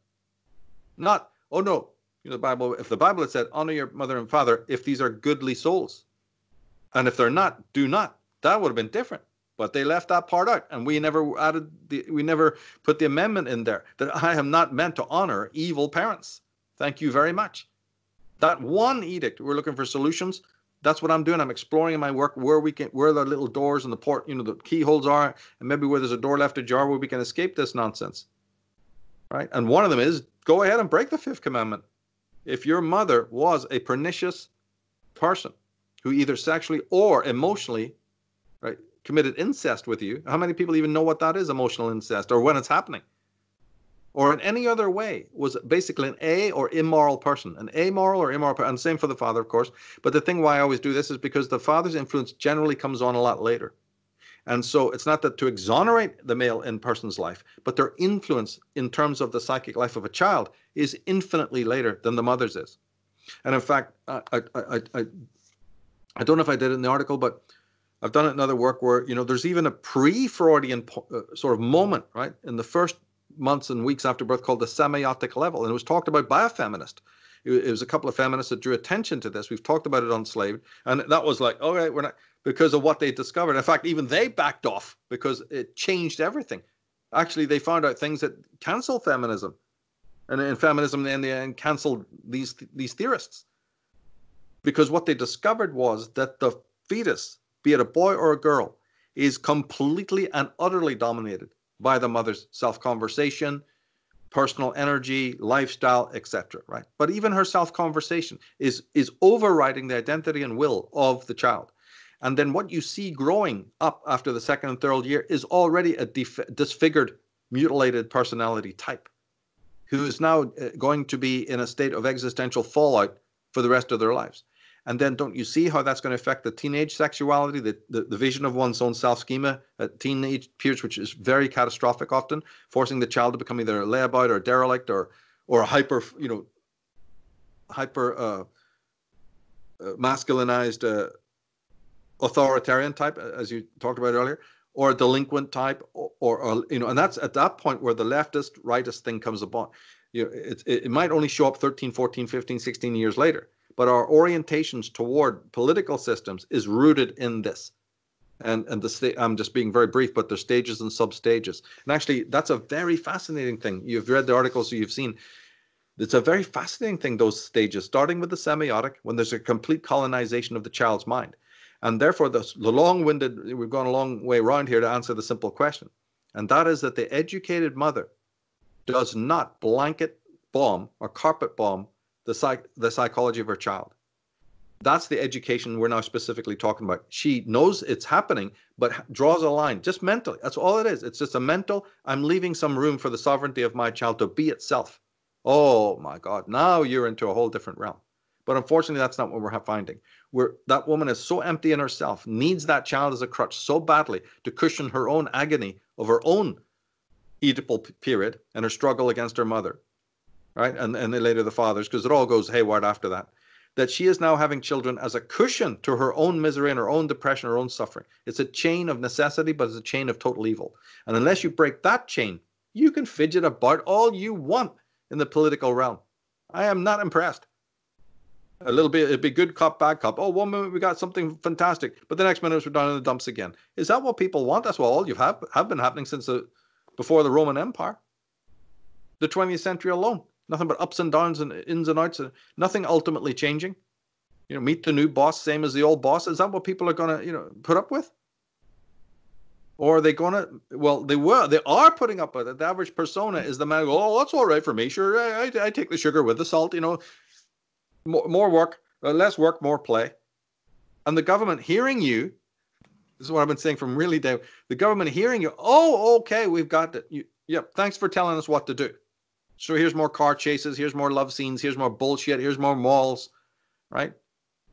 Not, oh no, the Bible, if the Bible had said, honor your mother and father if these are goodly souls. And if they're not, do not. That would have been different. But they left that part out, and we never put the amendment in there that I am not meant to honor evil parents. Thank you very much. That one edict, we're looking for solutions. That's what I'm doing. I'm exploring in my work where the little doors and the keyholes are, and maybe where there's a door left ajar where we can escape this nonsense. Right? And one of them is go ahead and break the fifth commandment. If your mother was a pernicious person who either sexually or emotionally, right, committed incest with you, how many people even know what that is, emotional incest, or when it's happening? Or in any other way, was basically an A or immoral person, an amoral or immoral person, and same for the father, of course. But the thing why I always do this is because the father's influence generally comes on a lot later. And so it's not that to exonerate the male in person's life, but their influence in terms of the psychic life of a child is infinitely later than the mother's is. And in fact, I don't know if I did it in the article, but I've done it in other work where, there's even a pre-Freudian sort of moment, right, in the first months and weeks after birth called the semiotic level. And it was talked about by a feminist. It was a couple of feminists that drew attention to this. We've talked about it on Slave. And that was like, okay, we're not, because of what they discovered. In fact, even they backed off because it changed everything. Actually, they found out things that cancel feminism. And in feminism, in the end, canceled these theorists. Because what they discovered was that the fetus, be it a boy or a girl, is completely and utterly dominated by the mother's self-conversation, personal energy, lifestyle, etc. Right? But even her self-conversation is overriding the identity and will of the child. And then what you see growing up after the second and third year is already a disfigured, mutilated personality type who is now going to be in a state of existential fallout for the rest of their lives. And then don't you see how that's going to affect the teenage sexuality, the vision of one's own self-schema at teenage periods, which is very catastrophic often, forcing the child to become either a layabout or a derelict or a hyper masculinized authoritarian type, as you talked about earlier, or a delinquent type, or and that's at that point where the leftist, rightist thing comes upon. It might only show up 13, 14, 15, 16 years later. But our orientations toward political systems is rooted in this. And I'm just being very brief, but there's stages and sub-stages. And actually, that's a very fascinating thing. You've read the articles, so you've seen. It's a very fascinating thing, those stages, starting with the semiotic, when there's a complete colonization of the child's mind. And therefore, the long-winded, we've gone a long way around here to answer the simple question. And that is that the educated mother does not blanket bomb or carpet bomb the psychology of her child. That's the education we're now specifically talking about. She knows it's happening, but draws a line just mentally. That's all it is. It's just a mental, I'm leaving some room for the sovereignty of my child to be itself. Oh my God, now you're into a whole different realm. But unfortunately, that's not what we're finding. That woman is so empty in herself, needs that child as a crutch so badly to cushion her own agony of her own Oedipal period and her struggle against her mother. Right, and then later the fathers, because it all goes haywire after that, that she is now having children as a cushion to her own misery and her own depression, her own suffering. It's a chain of necessity, but it's a chain of total evil. And unless you break that chain, you can fidget about all you want in the political realm. I am not impressed. A little bit, it'd be good cop, bad cop. Oh, one minute we got something fantastic, but the next minute we're down in the dumps again. Is that what people want? That's what all you have been happening since before the Roman Empire. The 20th century alone. Nothing but ups and downs and ins and outs, and nothing ultimately changing. Meet the new boss, same as the old boss. Is that what people are going to, put up with? Or are they going to, well, they are putting up with it. The average persona is the man who, oh, that's all right for me. Sure, I take the sugar with the salt, more work, less work, more play. And the government hearing you, this is what I've been saying from really down, the government hearing you, oh, okay, we've got it. Yep, thanks for telling us what to do. So here's more car chases, here's more love scenes, here's more bullshit, here's more malls, right?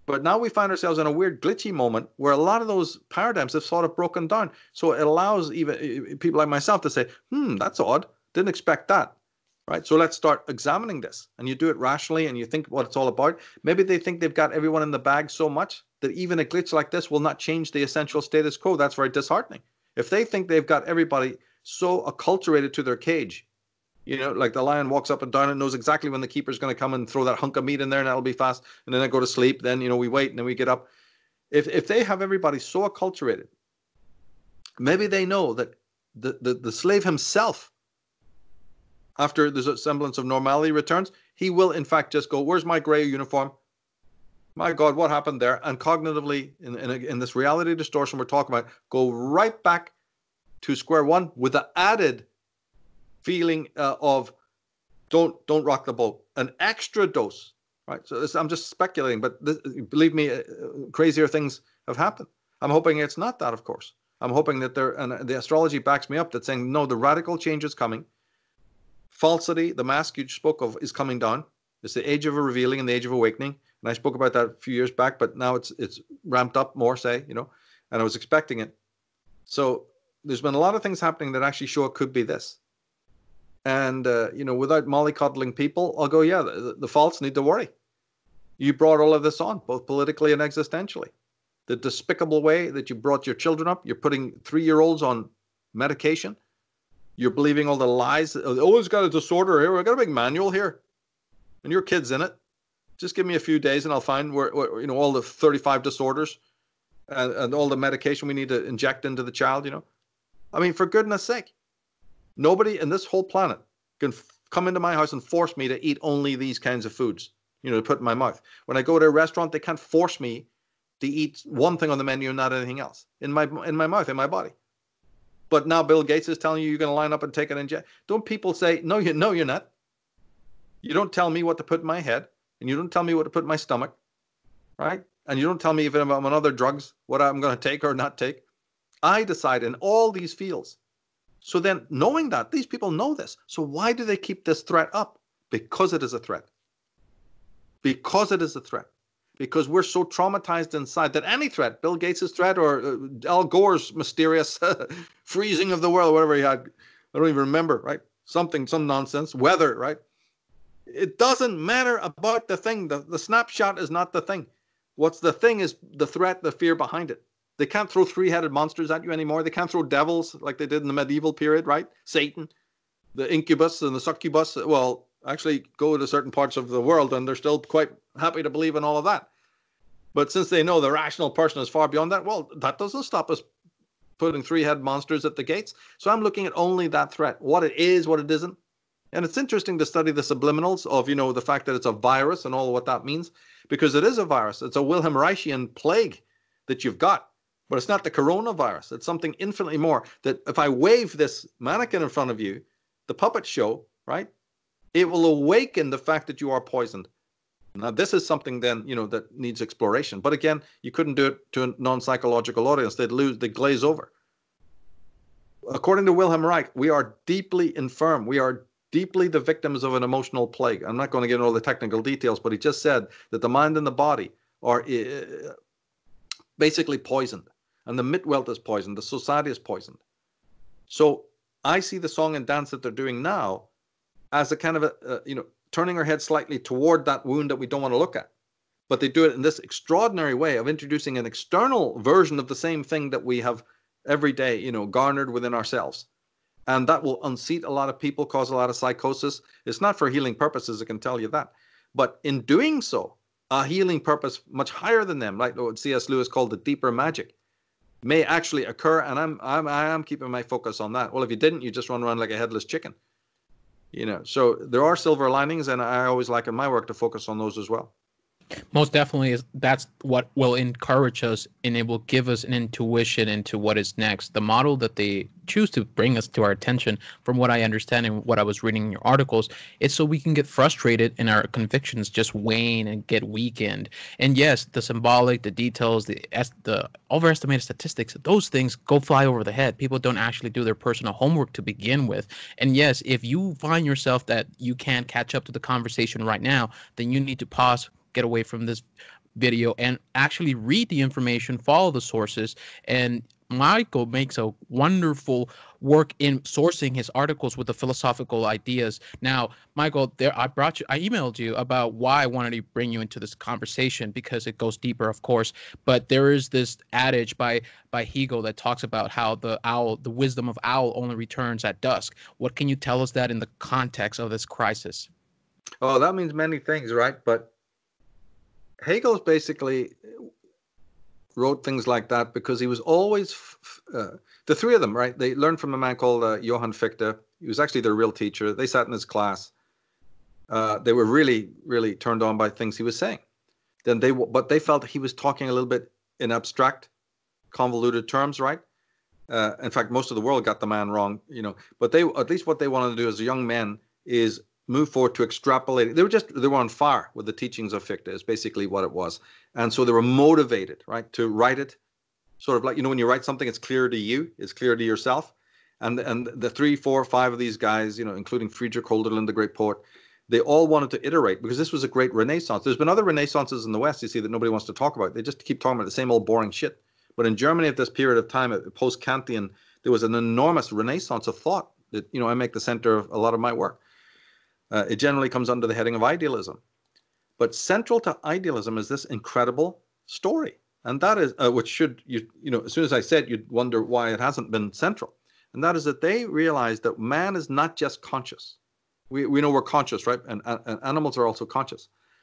But now we find ourselves in a weird glitchy moment where a lot of those paradigms have sort of broken down. So it allows even people like myself to say, that's odd. Didn't expect that. Right? So let's start examining this. And you do it rationally and you think what it's all about. Maybe they think they've got everyone in the bag so much that even a glitch like this will not change the essential status quo. That's very disheartening. If they think they've got everybody so acculturated to their cage, like the lion walks up and down and knows exactly when the keeper's going to come and throw that hunk of meat in there and that'll be fast. And then I go to sleep. Then, we wait and then we get up. If they have everybody so acculturated, maybe they know that the slave himself, after the semblance of normality returns, he will in fact just go, where's my gray uniform? My God, what happened there? And cognitively, in this reality distortion we're talking about, go right back to square one with the added feeling of don't rock the boat, an extra dose, right? So I'm just speculating, but believe me, crazier things have happened. I'm hoping it's not that, of course. I'm hoping that and the astrology backs me up, that's saying, no, the radical change is coming. Falsity, the mask you spoke of, is coming down. It's the age of a revealing and the age of awakening. And I spoke about that a few years back, but now it's ramped up more, and I was expecting it. So there's been a lot of things happening that actually show it could be this. And, without mollycoddling people, I'll go, yeah, the false need to worry. You brought all of this on, both politically and existentially. The despicable way that you brought your children up, you're putting 3-year-olds on medication. You're believing all the lies. Oh, it's got a disorder here. We've got a big manual here. And your kid's in it. Just give me a few days and I'll find where all the 35 disorders and all the medication we need to inject into the child, I mean, for goodness sake. Nobody in this whole planet can come into my house and force me to eat only these kinds of foods, to put in my mouth. When I go to a restaurant, they can't force me to eat one thing on the menu and not anything else in my mouth, in my body. But now Bill Gates is telling you you're going to line up and take an injection. Don't people say, no, you're not. You don't tell me what to put in my head, and you don't tell me what to put in my stomach, right? And you don't tell me if I'm on other drugs, what I'm going to take or not take. I decide in all these fields. So then, knowing that, these people know this. So why do they keep this threat up? Because it is a threat. Because it is a threat. Because we're so traumatized inside that any threat, Bill Gates' threat or Al Gore's mysterious freezing of the world, whatever he had, I don't even remember, right? Some nonsense, weather, right? It doesn't matter about the thing. The snapshot is not the thing. What's the thing is the threat, the fear behind it. They can't throw 3-headed monsters at you anymore. They can't throw devils like they did in the medieval period, right? Satan, the incubus and the succubus. Well, actually go to certain parts of the world and they're still quite happy to believe in all of that. But since they know the rational person is far beyond that, well, that doesn't stop us putting 3-headed monsters at the gates. So I'm looking at only that threat, what it is, what it isn't. And it's interesting to study the subliminals of, the fact that it's a virus and all what that means, because it is a virus. It's a Wilhelm Reichian plague that you've got. But it's not the coronavirus. It's something infinitely more. That if I wave this mannequin in front of you, the puppet show, right? It will awaken the fact that you are poisoned. Now, this is something then, that needs exploration. But again, you couldn't do it to a non-psychological audience. They'd glaze over. According to Wilhelm Reich, we are deeply infirm. We are deeply the victims of an emotional plague. I'm not going to get into all the technical details, but he just said that the mind and the body are basically poisoned. And the Mitwelt is poisoned. The society is poisoned. So I see the song and dance that they're doing now as a kind of turning our head slightly toward that wound that we don't want to look at. But they do it in this extraordinary way of introducing an external version of the same thing that we have every day, garnered within ourselves. And that will unseat a lot of people, cause a lot of psychosis. It's not for healing purposes, I can tell you that. But in doing so, a healing purpose much higher than them, like what C.S. Lewis called the deeper magic, may actually occur. And I am keeping my focus on that. Well, if you didn't, you just run around like a headless chicken. So there are silver linings, and I always like in my work to focus on those as well.
Most definitely, that's what will encourage us, and it will give us an intuition into what is next. The model that they choose to bring us to our attention, from what I understand and what I was reading in your articles, is so we can get frustrated and our convictions just wane and get weakened. And yes, the symbolic, the details, the overestimated statistics, those things go fly over the head. People don't actually do their personal homework to begin with. And yes, if you find yourself that you can't catch up to the conversation right now, then you need to pause, get away from this video and actually read the information, follow the sources. And Michael makes a wonderful work in sourcing his articles with the philosophical ideas. Now, Michael, I emailed you about why I wanted to bring you into this conversation, because it goes deeper, of course. But there is this adage by Hegel that talks about how the wisdom of owl only returns at dusk. What can you tell us that in the context of this crisis?
Oh, that means many things, right? But Hegel's basically wrote things like that because he was always the three of them, right? They learned from a man called Johann Fichte. He was actually their real teacher. They sat in his class. They were really, really turned on by things he was saying. But they felt he was talking a little bit in abstract, convoluted terms, right? In fact, most of the world got the man wrong, you know. But at least what they wanted to do as young men is move forward to extrapolate. They were on fire with the teachings of Fichte, is basically what it was. And so they were motivated, right, to write it, sort of like, you know, when you write something, it's clear to you, it's clear to yourself. And the 3, 4, 5 of these guys, you know, including Friedrich Hölderlin, the great poet, they all wanted to iterate, because this was a great Renaissance. There's been other Renaissances in the West, you see, that nobody wants to talk about. They just keep talking about the same old boring shit. But in Germany at this period of time, post-Kantian, there was an enormous Renaissance of thought that, you know, I make the center of a lot of my work. It generally comes under the heading of idealism. But central to idealism is this incredible story. And that is, which should, you know, as soon as I said, you'd wonder why it hasn't been central. And that is that they realized that man is not just conscious. We know we're conscious, right? And animals are also conscious.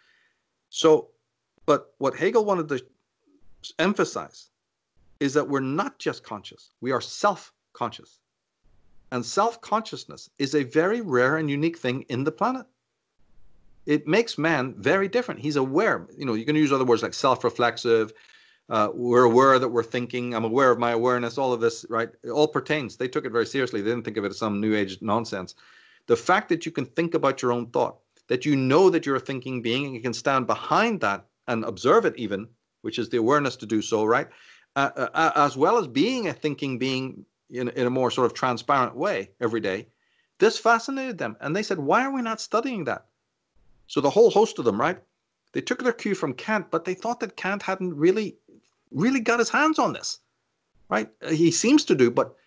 So, but what Hegel wanted to emphasize is that we're not just conscious. We are self-conscious. And self-consciousness is a very rare and unique thing in the planet. It makes man very different. He's aware. You know, you can use other words like self-reflexive. We're aware that we're thinking. I'm aware of my awareness. All of this, right? It all pertains. They took it very seriously. They didn't think of it as some new age nonsense. The fact that you can think about your own thought, that you know that you're a thinking being, and you can stand behind that and observe it even, which is the awareness to do so, right? As well as being a thinking being in a more sort of transparent way every day. This fascinated them. And they said, why are we not studying that? So the whole host of them, right? They took their cue from Kant, but they thought that Kant hadn't really got his hands on this, right? He seems to do, but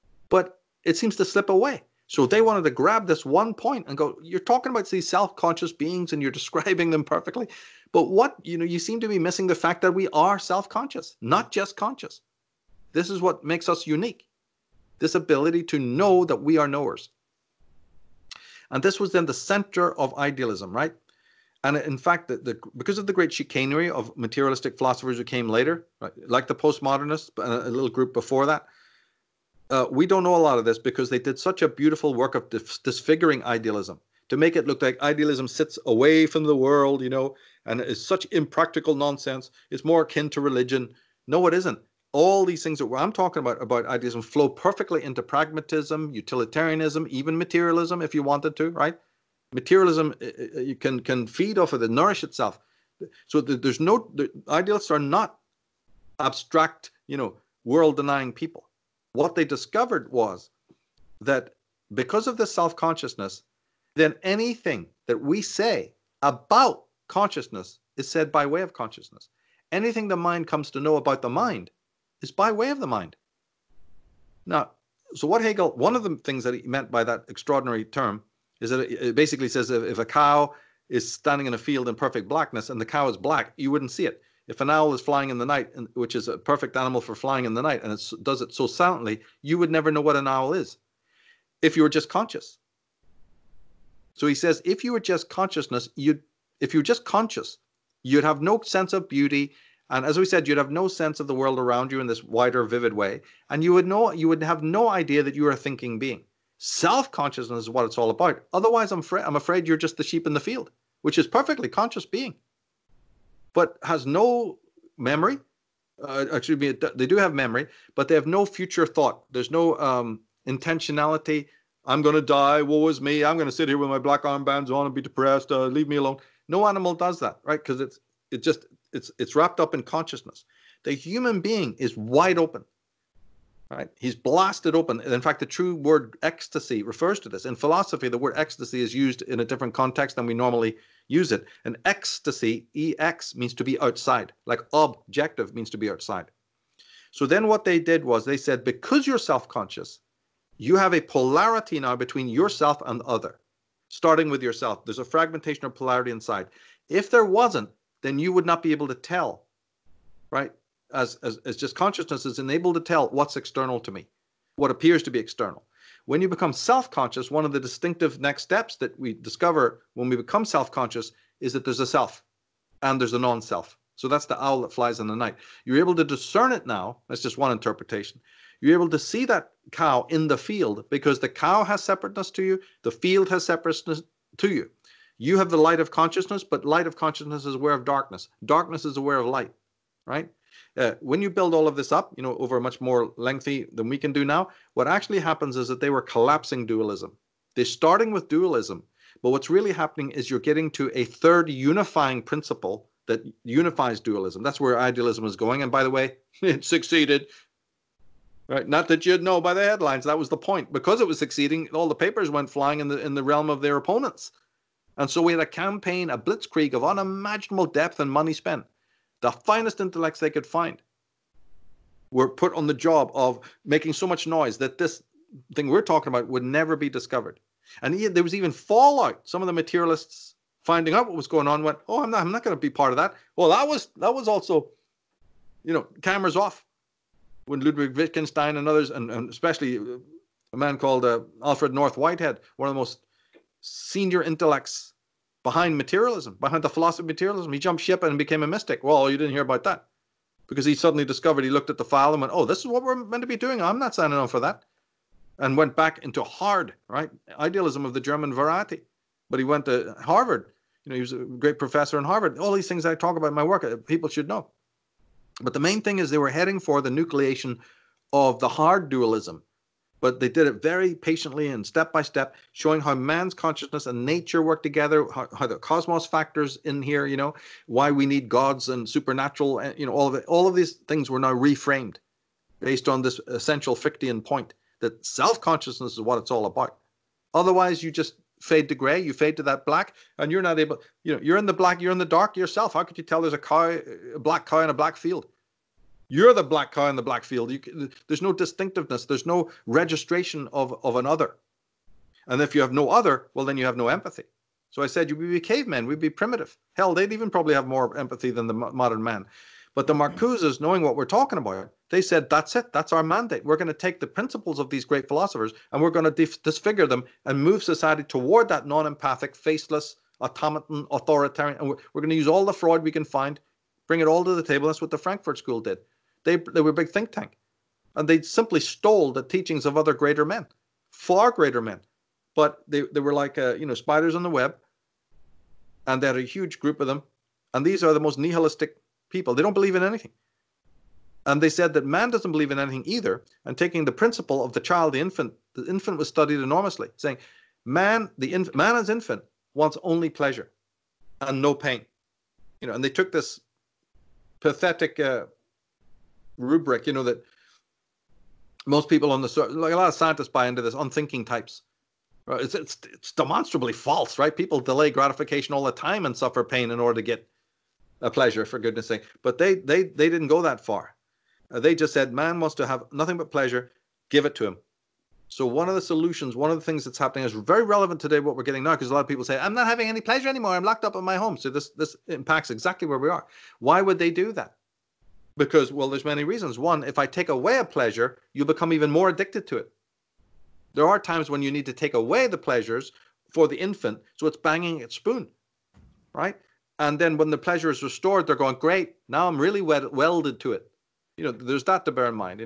it seems to slip away. So they wanted to grab this one point and go, you're talking about these self-conscious beings and you're describing them perfectly. But you seem to be missing the fact that we are self-conscious, not just conscious. This is what makes us unique. This ability to know that we are knowers. And this was then the center of idealism, right? And in fact, because of the great chicanery of materialistic philosophers who came later, right, like the postmodernists, and a little group before that, we don't know a lot of this because they did such a beautiful work of disfiguring idealism to make it look like idealism sits away from the world, you know, and is such impractical nonsense. It's more akin to religion. No, it isn't. All these things that I'm talking about idealism flow perfectly into pragmatism, utilitarianism, even materialism, if you wanted to, right? Materialism, you can feed off of it, nourish itself. So the idealists are not abstract, you know, world-denying people. What they discovered was that because of this self-consciousness, then anything that we say about consciousness is said by way of consciousness. Anything the mind comes to know about the mind is by way of the mind. Now, so what Hegel, one of the things that he meant by that extraordinary term is that it basically says if a cow is standing in a field in perfect blackness and the cow is black, you wouldn't see it. If an owl is flying in the night, which is a perfect animal for flying in the night, and it does it so silently, you would never know what an owl is if you were just conscious. So he says, if you were just consciousness, if you were just conscious, you'd have no sense of beauty. And as we said, you'd have no sense of the world around you in this wider, vivid way. And you would have no idea that you are a thinking being. Self-consciousness is what it's all about. Otherwise, I'm afraid you're just the sheep in the field, which is perfectly conscious being, but has no memory. Actually, they do have memory, but they have no future thought. There's no intentionality. I'm going to die. Woe is me. I'm going to sit here with my black armbands on and be depressed. Leave me alone. No animal does that, right? Because it's wrapped up in consciousness. The human being is wide open, right? He's blasted open. In fact, the true word ecstasy refers to this. In philosophy, the word ecstasy is used in a different context than we normally use it. And ecstasy, EX, means to be outside, like objective means to be outside. So then what they did was they said, because you're self-conscious, you have a polarity now between yourself and other, starting with yourself. There's a fragmentation or polarity inside. If there wasn't, then you would not be able to tell, right? As just consciousness is enabled to tell what's external to me, what appears to be external. When you become self-conscious, one of the distinctive next steps that we discover when we become self-conscious is that there's a self and there's a non-self. So that's the owl that flies in the night. You're able to discern it now. That's just one interpretation. You're able to see that cow in the field because the cow has separateness to you. The field has separateness to you. You have the light of consciousness, but light of consciousness is aware of darkness. Darkness is aware of light, right? When you build all of this up, over a much more lengthy than we can do now, what actually happens is that they were collapsing dualism. They're starting with dualism, but what's really happening is you're getting to a third unifying principle that unifies dualism. That's where idealism is going. And by the way, it succeeded. Right? Not that you'd know by the headlines. That was the point. Because it was succeeding, all the papers went flying in the realm of their opponents. And so we had a campaign, a blitzkrieg of unimaginable depth and money spent. The finest intellects they could find were put on the job of making so much noise that this thing we're talking about would never be discovered. And there was even fallout. Some of the materialists, finding out what was going on, went, "Oh, I'm not going to be part of that." Well, that was also, cameras off when Ludwig Wittgenstein and others, and especially a man called Alfred North Whitehead, one of the most senior intellects behind materialism, behind the philosophy of materialism. He jumped ship and became a mystic. Well, you didn't hear about that because he suddenly discovered, he looked at the file and went, "Oh, this is what we're meant to be doing. I'm not signing on for that." And went back into hard, right, idealism of the German variety. But he went to Harvard. He was a great professor in Harvard. All these things I talk about in my work, people should know. But the main thing is they were heading for the nucleation of the hard dualism. But they did it very patiently and step by step, showing how man's consciousness and nature work together, how the cosmos factors in here, why we need gods and supernatural, all of it. All of these things were now reframed based on this essential Fichtean point that self-consciousness is what it's all about. Otherwise, you just fade to gray, you fade to that black, and you're not able, you're in the black, you're in the dark yourself. How could you tell there's a black cow in a black field? You're the black cow in the black field. There's no distinctiveness. There's no registration of an other. And if you have no other, well, then you have no empathy. So I said, we'd be cavemen. We'd be primitive. Hell, they'd even probably have more empathy than the modern man. But the Marcuses, knowing what we're talking about, they said, that's it. That's our mandate. We're going to take the principles of these great philosophers and we're going to disfigure them and move society toward that non-empathic, faceless, automaton, authoritarian. And we're going to use all the fraud we can find, bring it all to the table. That's what the Frankfurt School did. They were a big think tank. And they simply stole the teachings of other greater men, far greater men. But they were like, spiders on the web. And they had a huge group of them. And these are the most nihilistic people. They don't believe in anything. And they said that man doesn't believe in anything either. And taking the principle of the child, the infant was studied enormously, saying man as infant wants only pleasure and no pain. And they took this pathetic rubric, that most people like a lot of scientists buy into this, unthinking types. It's demonstrably false, right? People delay gratification all the time and suffer pain in order to get a pleasure, for goodness sake. But they didn't go that far. They just said man wants to have nothing but pleasure, give it to him. So one of the solutions, one of the things that's happening is very relevant today, what we're getting now, because a lot of people say, I'm not having any pleasure anymore. I'm locked up in my home. So this impacts exactly where we are. Why would they do that? Because, well, there's many reasons. One, if I take away a pleasure, you become even more addicted to it. There are times when you need to take away the pleasures for the infant, so it's banging its spoon, right? And then when the pleasure is restored, they're going, great, now I'm really welded to it. There's that to bear in mind,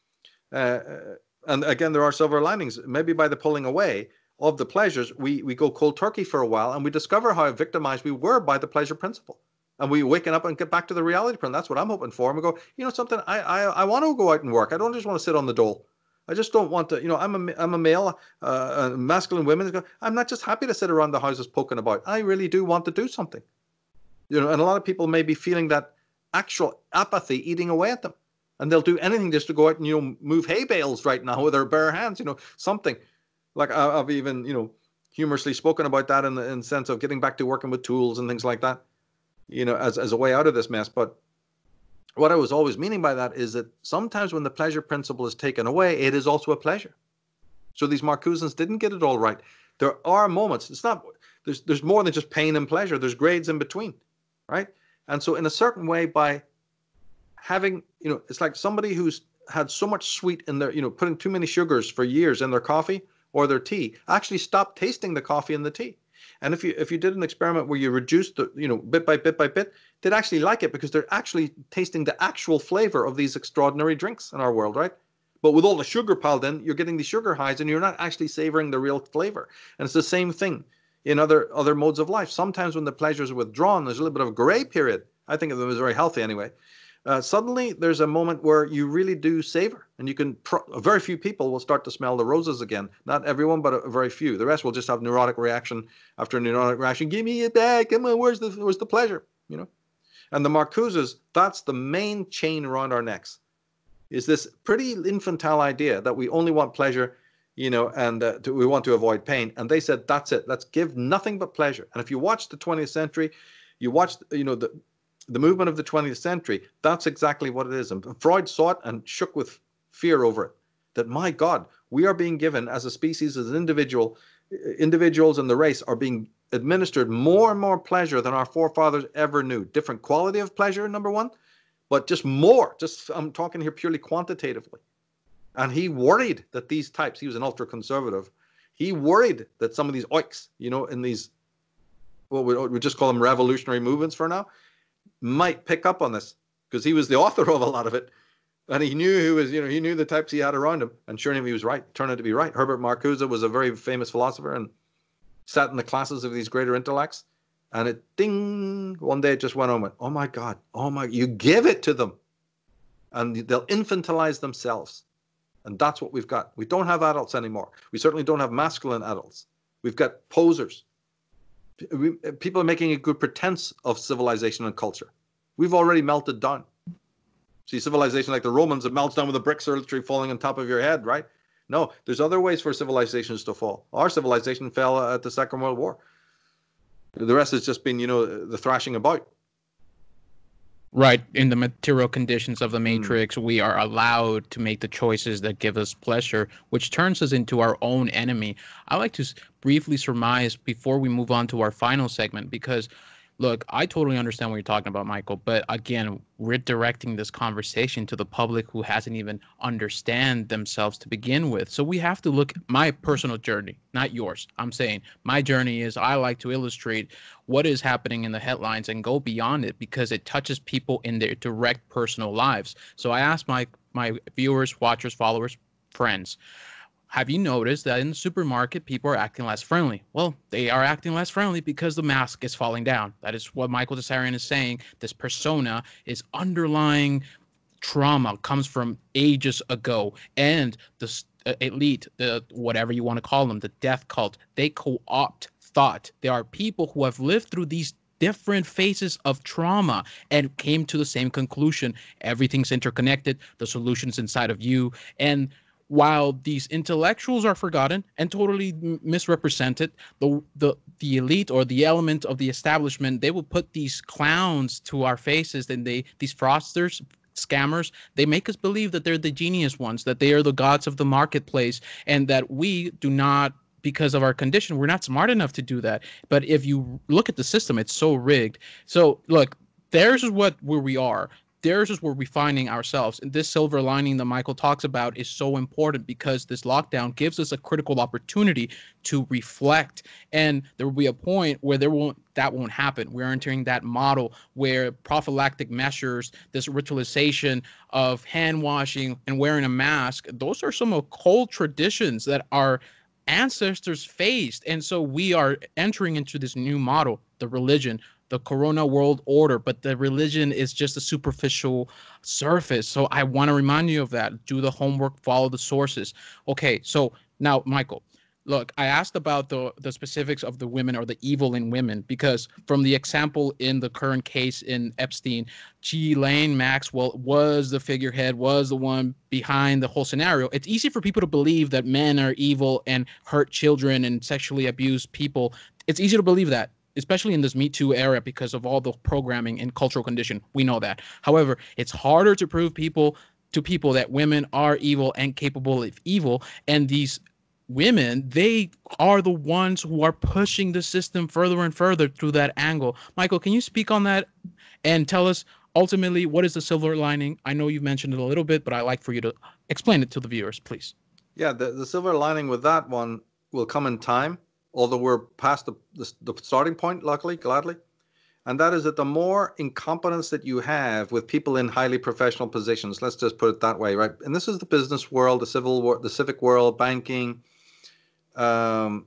And again, there are silver linings. Maybe by the pulling away of the pleasures, we go cold turkey for a while, and we discover how victimized we were by the pleasure principle. And we waken up and get back to the reality print. That's what I'm hoping for. And we go, something, I want to go out and work. I don't just want to sit on the dole. I just don't want to, I'm a male, masculine women. I'm not just happy to sit around the houses poking about. I really do want to do something. And a lot of people may be feeling that actual apathy eating away at them. And they'll do anything just to go out and, move hay bales right now with their bare hands, something. Like I've even, humorously spoken about that in the sense of getting back to working with tools and things like that, as a way out of this mess. But what I was always meaning by that is that sometimes when the pleasure principle is taken away, it is also a pleasure. So these Marcusans didn't get it all right. There are moments. It's not, there's more than just pain and pleasure. There's grades in between, right? And so in a certain way, by having, it's like somebody who's had so much sweet in their, putting too many sugars for years in their coffee or their tea, actually stop tasting the coffee and the tea. And if you did an experiment where you reduced the, bit by bit by bit, they'd actually like it because they're actually tasting the actual flavor of these extraordinary drinks in our world, right? But with all the sugar piled in, you're getting the sugar highs and you're not actually savoring the real flavor. And it's the same thing in other modes of life. Sometimes when the pleasures are withdrawn, there's a little bit of a gray period. I think of them as very healthy anyway. Suddenly there's a moment where you really do savor, and you can, very few people will start to smell the roses again. Not everyone, but a very few. The rest will just have neurotic reaction after neurotic reaction. Give me it back. Come on, where's the pleasure? And the Marcusas, that's the main chain around our necks, is this pretty infantile idea that we only want pleasure, and we want to avoid pain. And they said, that's it. Let's give nothing but pleasure. And if you watch the 20th century, you watch, the movement of the 20th century, that's exactly what it is. And Freud saw it and shook with fear over it, that, my God, we are being given as a species, as an individuals in the race are being administered more and more pleasure than our forefathers ever knew. Different quality of pleasure, number one, but just more. I'm talking here purely quantitatively. And he worried that these types, he was an ultra-conservative, he worried that some of these oiks, in these, well, we just call them revolutionary movements for now, might pick up on this, because he was the author of a lot of it, and he knew he knew the types he had around him, and sure enough, he was right. Turned out to be right. Herbert Marcuse was a very famous philosopher and sat in the classes of these greater intellects, and it ding, one day it just went on. Oh my God, you give it to them, and they'll infantilize themselves, and that's what we've got. We don't have adults anymore. We certainly don't have masculine adults. We've got posers. People are making a good pretense of civilization and culture. We've already melted down. See, civilization like the Romans, it melts down with a bricks literally falling on top of your head, right? No, there's other ways for civilizations to fall. Our civilization fell at the Second World War. The rest has just been, the thrashing about.
Right. In the material conditions of the Matrix, we are allowed to make the choices that give us pleasure, which turns us into our own enemy. I like to briefly surmise before we move on to our final segment, because, look, I totally understand what you're talking about, Michael. But again, we're directing this conversation to the public who hasn't even understand themselves to begin with. So we have to look at my personal journey, not yours. I'm saying my journey is I like to illustrate what is happening in the headlines and go beyond it, because it touches people in their direct personal lives. So I asked my viewers, watchers, followers, friends, have you noticed that in the supermarket, people are acting less friendly? Well, they are acting less friendly because the mask is falling down. That is what Michael Tsarion is saying. This persona is underlying trauma, comes from ages ago. And the elite, the whatever you want to call them, the death cult, they co-opt thought. There are people who have lived through these different phases of trauma and came to the same conclusion. Everything's interconnected. The solution's inside of you. And while these intellectuals are forgotten and totally misrepresented, the elite or the element of the establishment, they will put these clowns to our faces, and these fraudsters, scammers, they make us believe that they're the genius ones, that they are the gods of the marketplace, and that we do not, because of our condition, we're not smart enough to do that. But if you look at the system, it's so rigged. So look, there's where we are. There's just where we're finding ourselves. And this silver lining that Michael talks about is so important, because this lockdown gives us a critical opportunity to reflect. And there will be a point where that won't happen. We're entering that model where prophylactic measures, this ritualization of hand washing and wearing a mask, those are some occult traditions that our ancestors faced. And so we are entering into this new model, the religion, the Corona world order, but the religion is just a superficial surface. So I want to remind you of that. Do the homework, follow the sources. Okay, so now, Michael, look, I asked about the specifics of the women or the evil in women because from the example in the current case in Epstein, Ghislaine Maxwell was the figurehead, was the one behind the whole scenario. It's easy for people to believe that men are evil and hurt children and sexually abuse people. It's easy to believe that, especially in this Me Too era because of all the programming and cultural condition. We know that. However, it's harder to prove people that women are evil and capable of evil, and these women, they are the ones who are pushing the system further and further through that angle. Michael, can you speak on that and tell us ultimately what is the silver lining? I know you've mentioned it a little bit, but I'd like for you to explain it to the viewers, please.
Yeah, the silver lining with that one will come in time, although we're past the starting point, luckily, gladly. And that is that the more incompetence that you have with people in highly professional positions, let's just put it that way, right? And this is the business world, the civic world, banking. I'm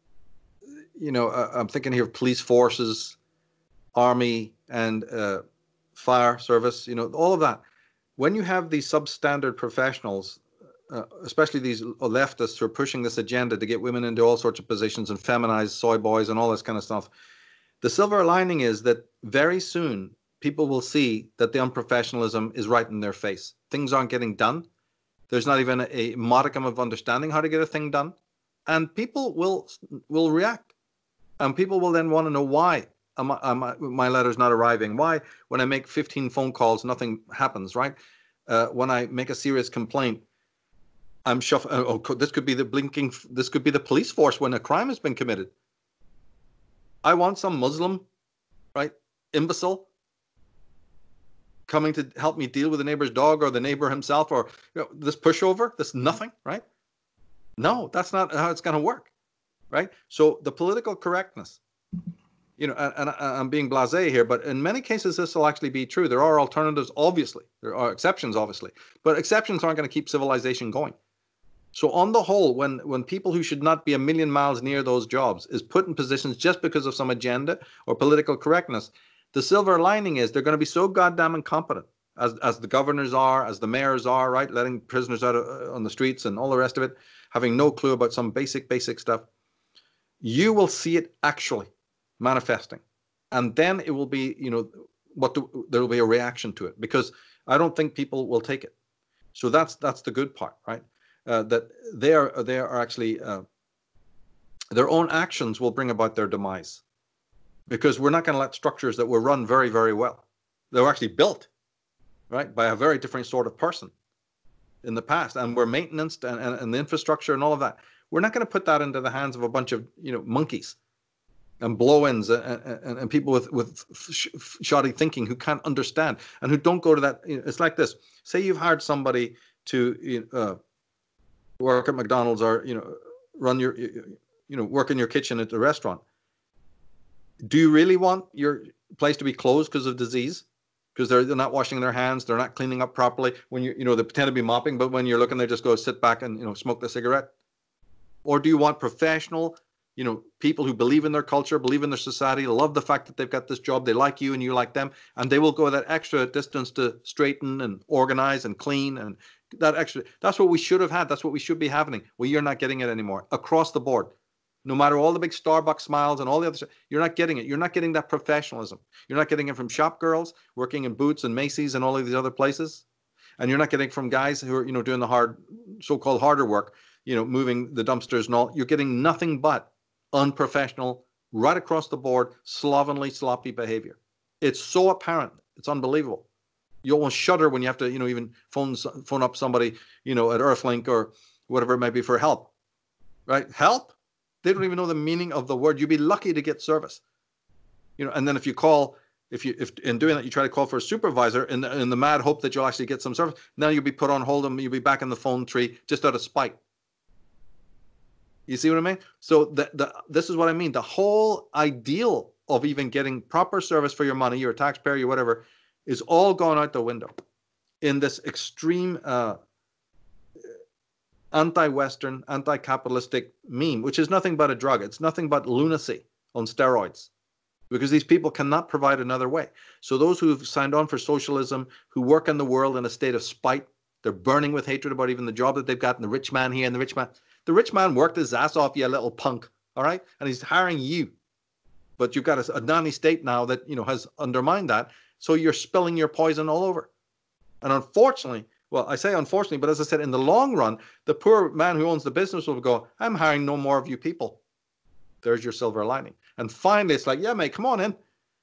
thinking here of police forces, army, and fire service. All of that. When you have these substandard professionals, especially these leftists who are pushing this agenda to get women into all sorts of positions and feminize soy boys and all this kind of stuff. The silver lining is that very soon people will see that the unprofessionalism is right in their face. Things aren't getting done. There's not even a modicum of understanding how to get a thing done. And people will react. And people will then want to know why my letter's not arriving. Why, when I make 15 phone calls, nothing happens, right? When I make a serious complaint, I'm shuffling. This could be the police force when a crime has been committed. I want some Muslim, right, imbecile coming to help me deal with the neighbor's dog or the neighbor himself or this pushover, this nothing, right? No, that's not how it's going to work, right? So the political correctness, and I'm being blasé here, but in many cases this will actually be true. There are alternatives, obviously. There are exceptions, obviously, but exceptions aren't going to keep civilization going. So on the whole, when people who should not be a million miles near those jobs is put in positions just because of some agenda or political correctness, the silver lining is they're going to be so goddamn incompetent, as the governors are, as the mayors are, right, letting prisoners out on the streets and all the rest of it, having no clue about some basic stuff. You will see it actually manifesting, and then it will be, there will be a reaction to it because I don't think people will take it. So that's the good part, right? That they are actually their own actions will bring about their demise, because we're not going to let structures that were run very, very well, they were actually built, right, by a very different sort of person in the past, and were maintenanced and the infrastructure and all of that. We're not going to put that into the hands of a bunch of monkeys and blow-ins and people with shoddy thinking who can't understand and who don't go to that. It's like this: say you've hired somebody to work at McDonald's or run your work in your kitchen at the restaurant. Do you really want your place to be closed because of disease? Because they're not washing their hands, they're not cleaning up properly. When they pretend to be mopping, but when you're looking, they just go sit back and smoke the cigarette. Or do you want professional, people who believe in their culture, believe in their society, love the fact that they've got this job, they like you and you like them, and they will go that extra distance to straighten and organize and clean and that's what we should have had. That's what we should be having. Well, you're not getting it anymore across the board. No matter all the big Starbucks smiles and all the other stuff, you're not getting it. You're not getting that professionalism. You're not getting it from shop girls working in Boots and Macy's and all of these other places. And you're not getting it from guys who are, doing the so-called harder work, moving the dumpsters and all. You're getting nothing but unprofessional, right across the board, slovenly, sloppy behavior. It's so apparent. It's unbelievable. You almost shudder when you have to, even phone up somebody, at Earthlink or whatever it might be for help, right? Help? They don't even know the meaning of the word. You'd be lucky to get service, and then if you call, if in doing that, you try to call for a supervisor in the mad hope that you'll actually get some service. Now you'll be put on hold and you'll be back in the phone tree just out of spite. You see what I mean? So this is what I mean. The whole ideal of even getting proper service for your money, you're a taxpayer, you're whatever, is all gone out the window in this extreme anti-Western, anti-capitalistic meme, which is nothing but a drug. It's nothing but lunacy on steroids, because these people cannot provide another way. So those who've signed on for socialism, who work in the world in a state of spite, They're burning with hatred about even the job that they've got, and the rich man here and the rich man. The rich man worked his ass off, you little punk, all right? And he's hiring you. But you've got a nanny state now that, has undermined that. So you're spilling your poison all over. And unfortunately, well, I say unfortunately, but as I said, in the long run, the poor man who owns the business will go, I'm hiring no more of you people. There's your silver lining. And finally, it's like, yeah, mate, come on in.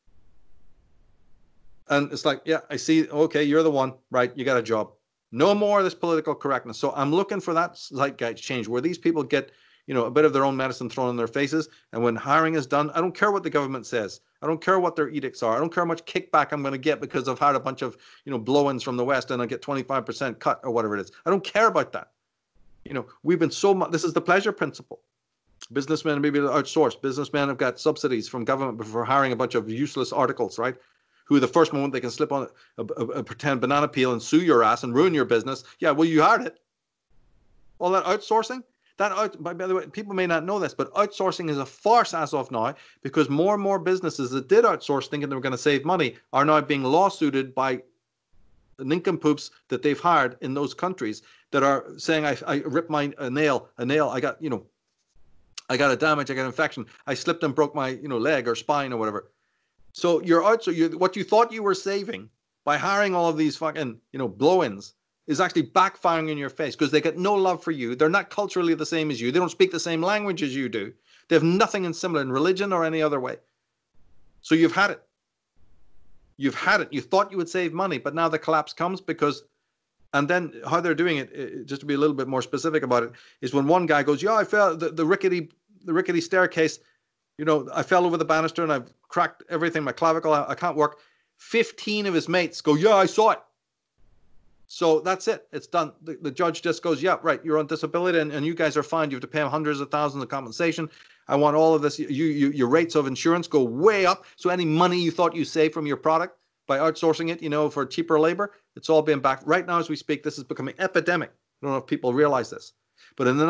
And it's like, yeah, I see. Okay, you're the one. Right, you got a job. No more of this political correctness. So I'm looking for that zeitgeist change where these people get, a bit of their own medicine thrown in their faces. And when hiring is done, I don't care what the government says. I don't care what their edicts are. I don't care how much kickback I'm going to get because I've had a bunch of, blow-ins from the West and I get 25% cut or whatever it is. I don't care about that. We've been so much. This is the pleasure principle. Businessmen maybe outsourced. Businessmen have got subsidies from government for hiring a bunch of useless articles, right? Who the first moment they can slip on a pretend banana peel and sue your ass and ruin your business. Yeah, well, you hired it. All that outsourcing. By the way, people may not know this, but outsourcing is a farce as of now because more and more businesses that did outsource thinking they were going to save money are now being lawsuited by nincompoops that they've hired in those countries that are saying, I ripped my nail, I got, I got a damage, I got an infection, I slipped and broke my, leg or spine or whatever. So you're out. So what you thought you were saving by hiring all of these fucking, blow-ins is actually backfiring in your face because they get no love for you. They're not culturally the same as you. They don't speak the same language as you do. They have nothing in similar in religion or any other way. So you've had it. You've had it. You thought you would save money, but now the collapse comes because, and then how they're doing it, just to be a little bit more specific about it, is when one guy goes, yeah, I fell the rickety staircase. I fell over the banister and I've cracked everything, my clavicle, I can't work. 15 of his mates go, yeah, I saw it. So that's it. It's done. The judge just goes, yeah, right, you're on disability and you guys are fine. You have to pay him hundreds of thousands of compensation. I want all of this. Your rates of insurance go way up. So any money you thought you saved from your product by outsourcing it, for cheaper labor, it's all being back. Right now as we speak, this is becoming epidemic. I don't know if people realize this. But in the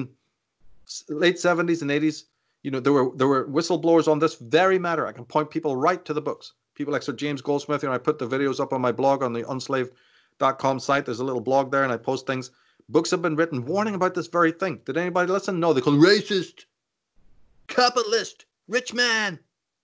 late 70s and 80s, there were whistleblowers on this very matter. I can point people right to the books. People like Sir James Goldsmith, I put the videos up on my blog on the unslaved.com site. There's a little blog there and I post things. Books have been written warning about this very thing. Did anybody listen? No, they call it racist, capitalist, rich man.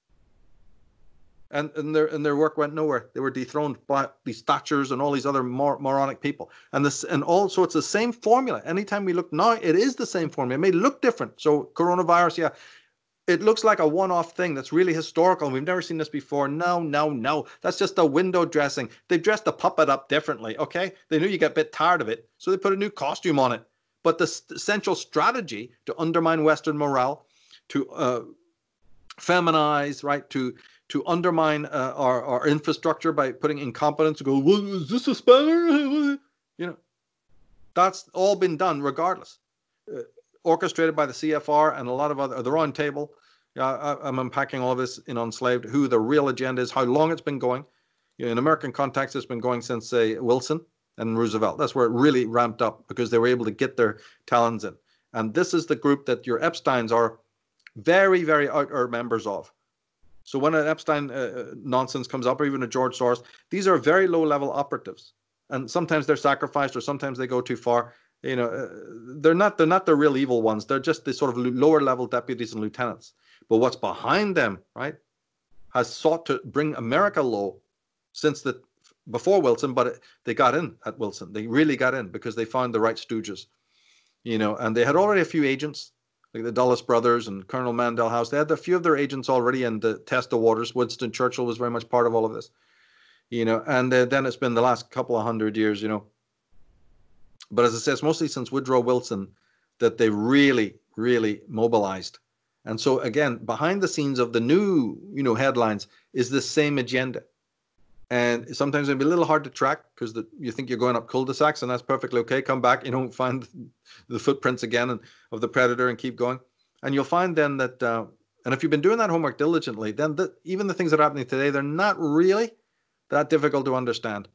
And their work went nowhere. They were dethroned by these Thatchers and all these other moronic people. And also it's the same formula. Anytime we look now, it is the same formula. It may look different. So coronavirus, yeah, it looks like a one-off thing that's really historical. We've never seen this before. No. That's just a window dressing. They've dressed the puppet up differently, okay? They knew you get a bit tired of it, so they put a new costume on it. But the essential strategy to undermine Western morale, to feminize, right, to undermine our infrastructure by putting incompetence, to go, well, is this a spanner? That's all been done regardless. Orchestrated by the CFR and a lot of other, the Round Table. I'm unpacking all of this in Unslaved, who the real agenda is, how long it's been going. In American context, it's been going since, say, Wilson and Roosevelt. That's where it really ramped up because they were able to get their talons in. And this is the group that your Epsteins are very, very outer members of. So when an Epstein nonsense comes up, or even a George Soros, these are very low-level operatives. And sometimes they're sacrificed or sometimes they go too far. They're not the real evil ones. They're just the sort of lower-level deputies and lieutenants. But what's behind them, right, has sought to bring America low since before Wilson, but they got in at Wilson. They really got in because they found the right stooges, and they had already a few agents, like the Dulles brothers and Colonel Mandel House. They had a few of their agents already in the test the waters. Winston Churchill was very much part of all of this, and then it's been the last couple of 100 years, But as I say, it's mostly since Woodrow Wilson that they really, really mobilized. And so, again, behind the scenes of the new, headlines is the same agenda. And sometimes it'll be a little hard to track because you think you're going up cul-de-sacs, and that's perfectly okay. Come back, find the footprints again of the predator and keep going. And you'll find then that, and if you've been doing that homework diligently, then even the things that are happening today, they're not really that difficult to understand.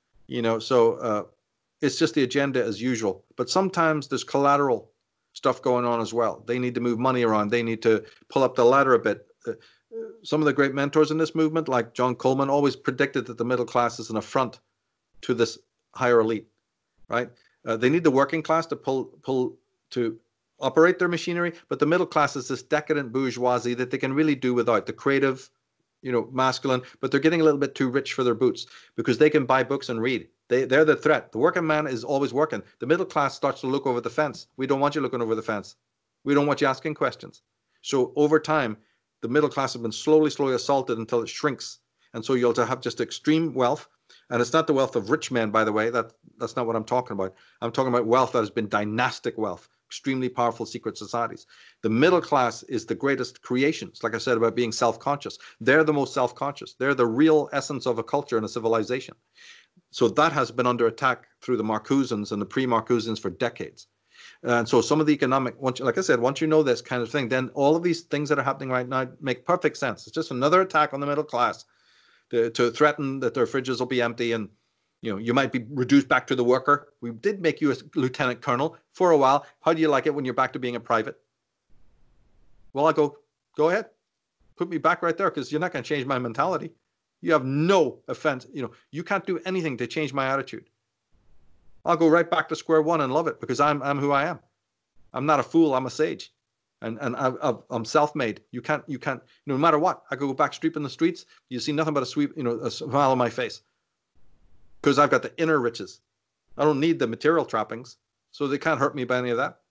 So it's just the agenda as usual. But sometimes there's collateral stuff going on as well. They need to move money around. They need to pull up the ladder a bit. Some of the great mentors in this movement, like John Coleman, always predicted that the middle class is an affront to this higher elite. right? They need the working class to to operate their machinery, but the middle class is this decadent bourgeoisie that they can really do without, the creative, masculine, but they're getting a little bit too rich for their boots because they can buy books and read. They're the threat. The working man is always working. The middle class starts to look over the fence. We don't want you looking over the fence. We don't want you asking questions. So over time, the middle class has been slowly assaulted until it shrinks. And so you'll have just extreme wealth. And it's not the wealth of rich men, by the way. That's not what I'm talking about. I'm talking about wealth that has been dynastic wealth, extremely powerful secret societies. The middle class is the greatest creations, like I said, about being self-conscious. They're the most self-conscious. They're the real essence of a culture and a civilization. So that has been under attack through the Marcusans and the pre-Marcusans for decades. And so some of the economic, like I said, once you know this kind of thing, then all of these things that are happening right now make perfect sense. It's just another attack on the middle class to threaten that their fridges will be empty and you might be reduced back to the worker. We did make you a lieutenant colonel for a while. How do you like it when you're back to being a private? Well, I go ahead. Put me back right there because you're not going to change my mentality. You have no offense. You can't do anything to change my attitude. I'll go right back to square one and love it because I'm who I am. I'm not a fool. I'm a sage. And I'm self-made. You can't, no matter what. I could go back sweeping the streets. You see nothing but a smile on my face. Because I've got the inner riches. I don't need the material trappings. So they can't hurt me by any of that.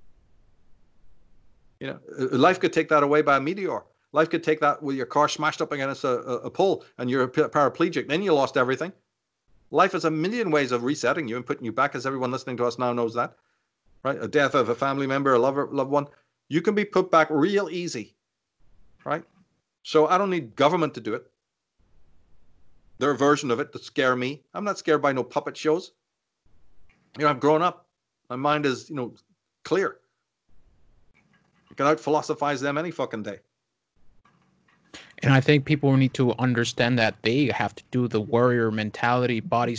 Life could take that away by a meteor. Life could take that with your car smashed up against a pole and you're a paraplegic. Then you lost everything. Life is a million ways of resetting you and putting you back, as everyone listening to us now knows that. Right? A death of a family member, a loved one. You can be put back real easy. Right? So I don't need government to do it. Their version of it to scare me. I'm not scared by no puppet shows. I've grown up. My mind is, clear. You can out-philosophize them any fucking day.
And I think people need to understand that they have to do the warrior mentality, body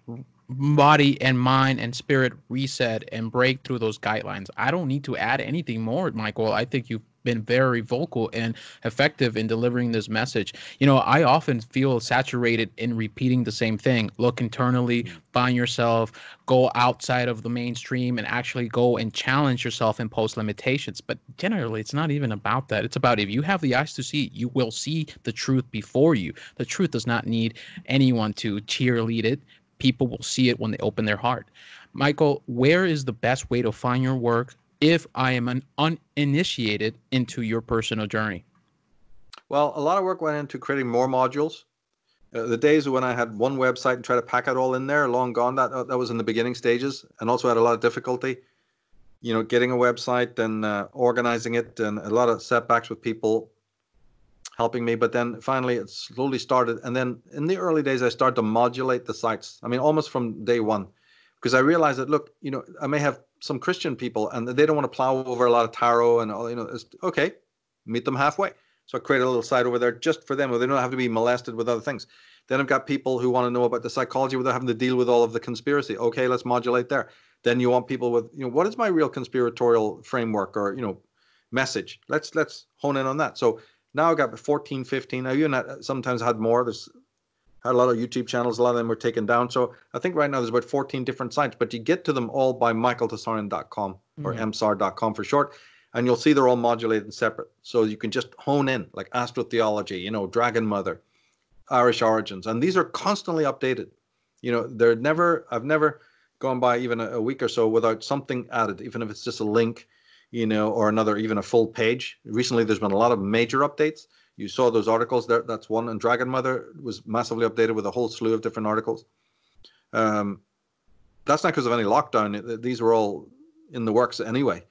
and mind and spirit reset and break through those guidelines. I don't need to add anything more, Michael. I think you've been very vocal and effective in delivering this message. I often feel saturated in repeating the same thing. Look internally, find yourself, go outside of the mainstream and actually go and challenge yourself and post limitations. But generally, it's not even about that. It's about if you have the eyes to see, you will see the truth before you. The truth does not need anyone to cheerlead it. People will see it when they open their heart. Michael, where is the best way to find your work if I am an uninitiated into your personal journey?
Well, a lot of work went into creating more modules. The days when I had one website and try to pack it all in there, long gone. That was in the beginning stages, and also had a lot of difficulty, getting a website and organizing it, and a lot of setbacks with people helping me. But then finally it slowly started. And then in the early days, I started to modulate the sites. I mean, almost from day one, because I realized that, look, I may have some Christian people and they don't want to plow over a lot of tarot and all, it's okay, meet them halfway. So I created a little site over there just for them where they don't have to be molested with other things. Then I've got people who want to know about the psychology without having to deal with all of the conspiracy. Okay, let's modulate there. Then you want people with, what is my real conspiratorial framework or, message? Let's hone in on that. So now I've got 14, 15. I even sometimes had more. There's had a lot of YouTube channels. A lot of them were taken down. So I think right now there's about 14 different sites, but you get to them all by michaeltessarian.com or msar.com for short. And you'll see they're all modulated and separate. So you can just hone in, like astrotheology, Dragon Mother, Irish origins. And these are constantly updated. I've never gone by even a week or so without something added, even if it's just a link, or even a full page. Recently, there's been a lot of major updates. You saw those articles there. That's one. And Dragon Mother was massively updated with a whole slew of different articles. That's not because of any lockdown. These were all in the works anyway.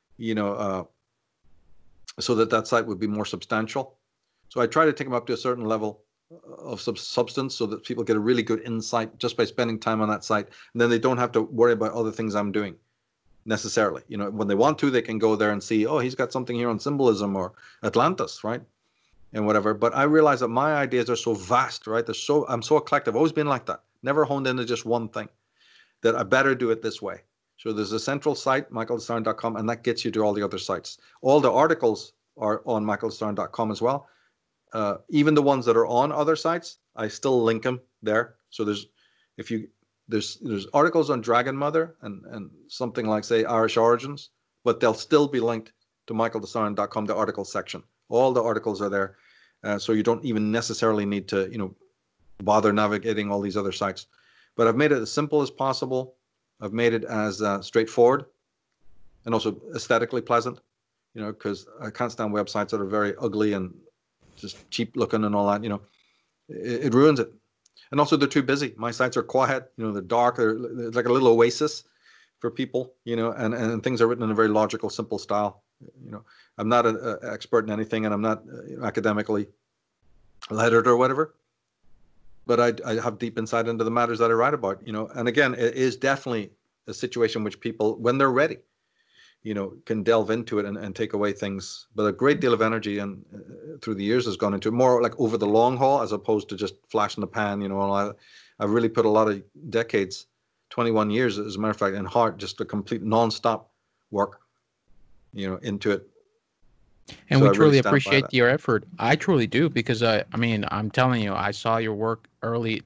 So that site would be more substantial. So I try to take them up to a certain level of substance so that people get a really good insight just by spending time on that site. And then they don't have to worry about other things I'm doing necessarily. When they want to, they can go there and see, oh, he's got something here on symbolism or Atlantis, right? And whatever. But I realize that my ideas are so vast, right? I'm so eclectic. I've always been like that. Never honed into just one thing, that I better do it this way. So there's a central site, michaeltessarian.com, and that gets you to all the other sites. All the articles are on michaeltessarian.com as well. Even the ones that are on other sites, I still link them there. So if you there's articles on Dragon Mother and something like, say, Irish Origins, but they'll still be linked to michaeltessarian.com, the articles section. All the articles are there, so you don't even necessarily need to bother navigating all these other sites. But I've made it as simple as possible. I've made it as straightforward and also aesthetically pleasant, because I can't stand websites that are very ugly and just cheap looking and all that. It ruins it. And also, they're too busy. My sites are quiet, they're dark, they're like a little oasis for people, and things are written in a very logical, simple style. I'm not an expert in anything, and I'm not academically lettered or whatever, but I have deep insight into the matters that I write about, and again, it is definitely a situation which people, when they're ready, can delve into it and take away things. But a great deal of energy and through the years has gone into it, more like over the long haul, as opposed to just flash in the pan. I've really put a lot of decades, 21 years, as a matter of fact, in heart, just a complete non-stop work, into it.
And so we truly appreciate your effort. I truly do, because I'm telling you, I saw your work early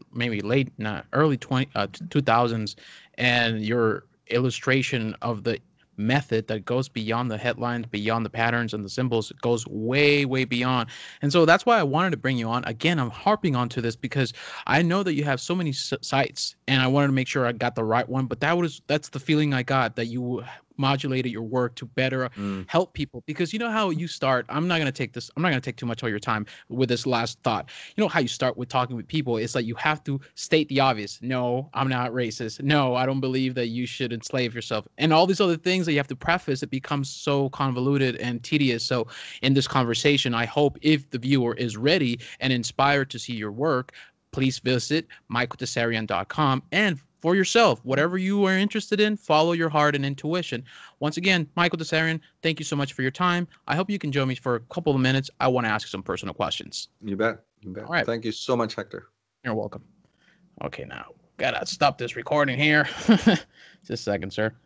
2000s, and your illustration of the method that goes beyond the headlines, beyond the patterns and the symbols, goes way, way beyond. And so that's why I wanted to bring you on. Again, I'm harping onto this because I know that you have so many sites, and I wanted to make sure I got the right one. But that's the feeling I got, that you modulated your work to better help people, because you know how you start. I'm not going to take too much of your time with this last thought. How you start with talking with people. It's like you have to state the obvious. No, I'm not racist. No, I don't believe that you should enslave yourself, and all these other things that you have to preface. It becomes so convoluted and tedious. So in this conversation, I hope if the viewer is ready and inspired to see your work, please visit michaeltessarian.com and for yourself, whatever you are interested in, follow your heart and intuition. Once again, Michael Tessarian, thank you so much for your time. I hope you can join me for a couple of minutes. I want to ask you some personal questions.
You bet.
All right.
Thank you so much, Hector.
You're welcome. Okay, now, gotta stop this recording here. Just a second, sir.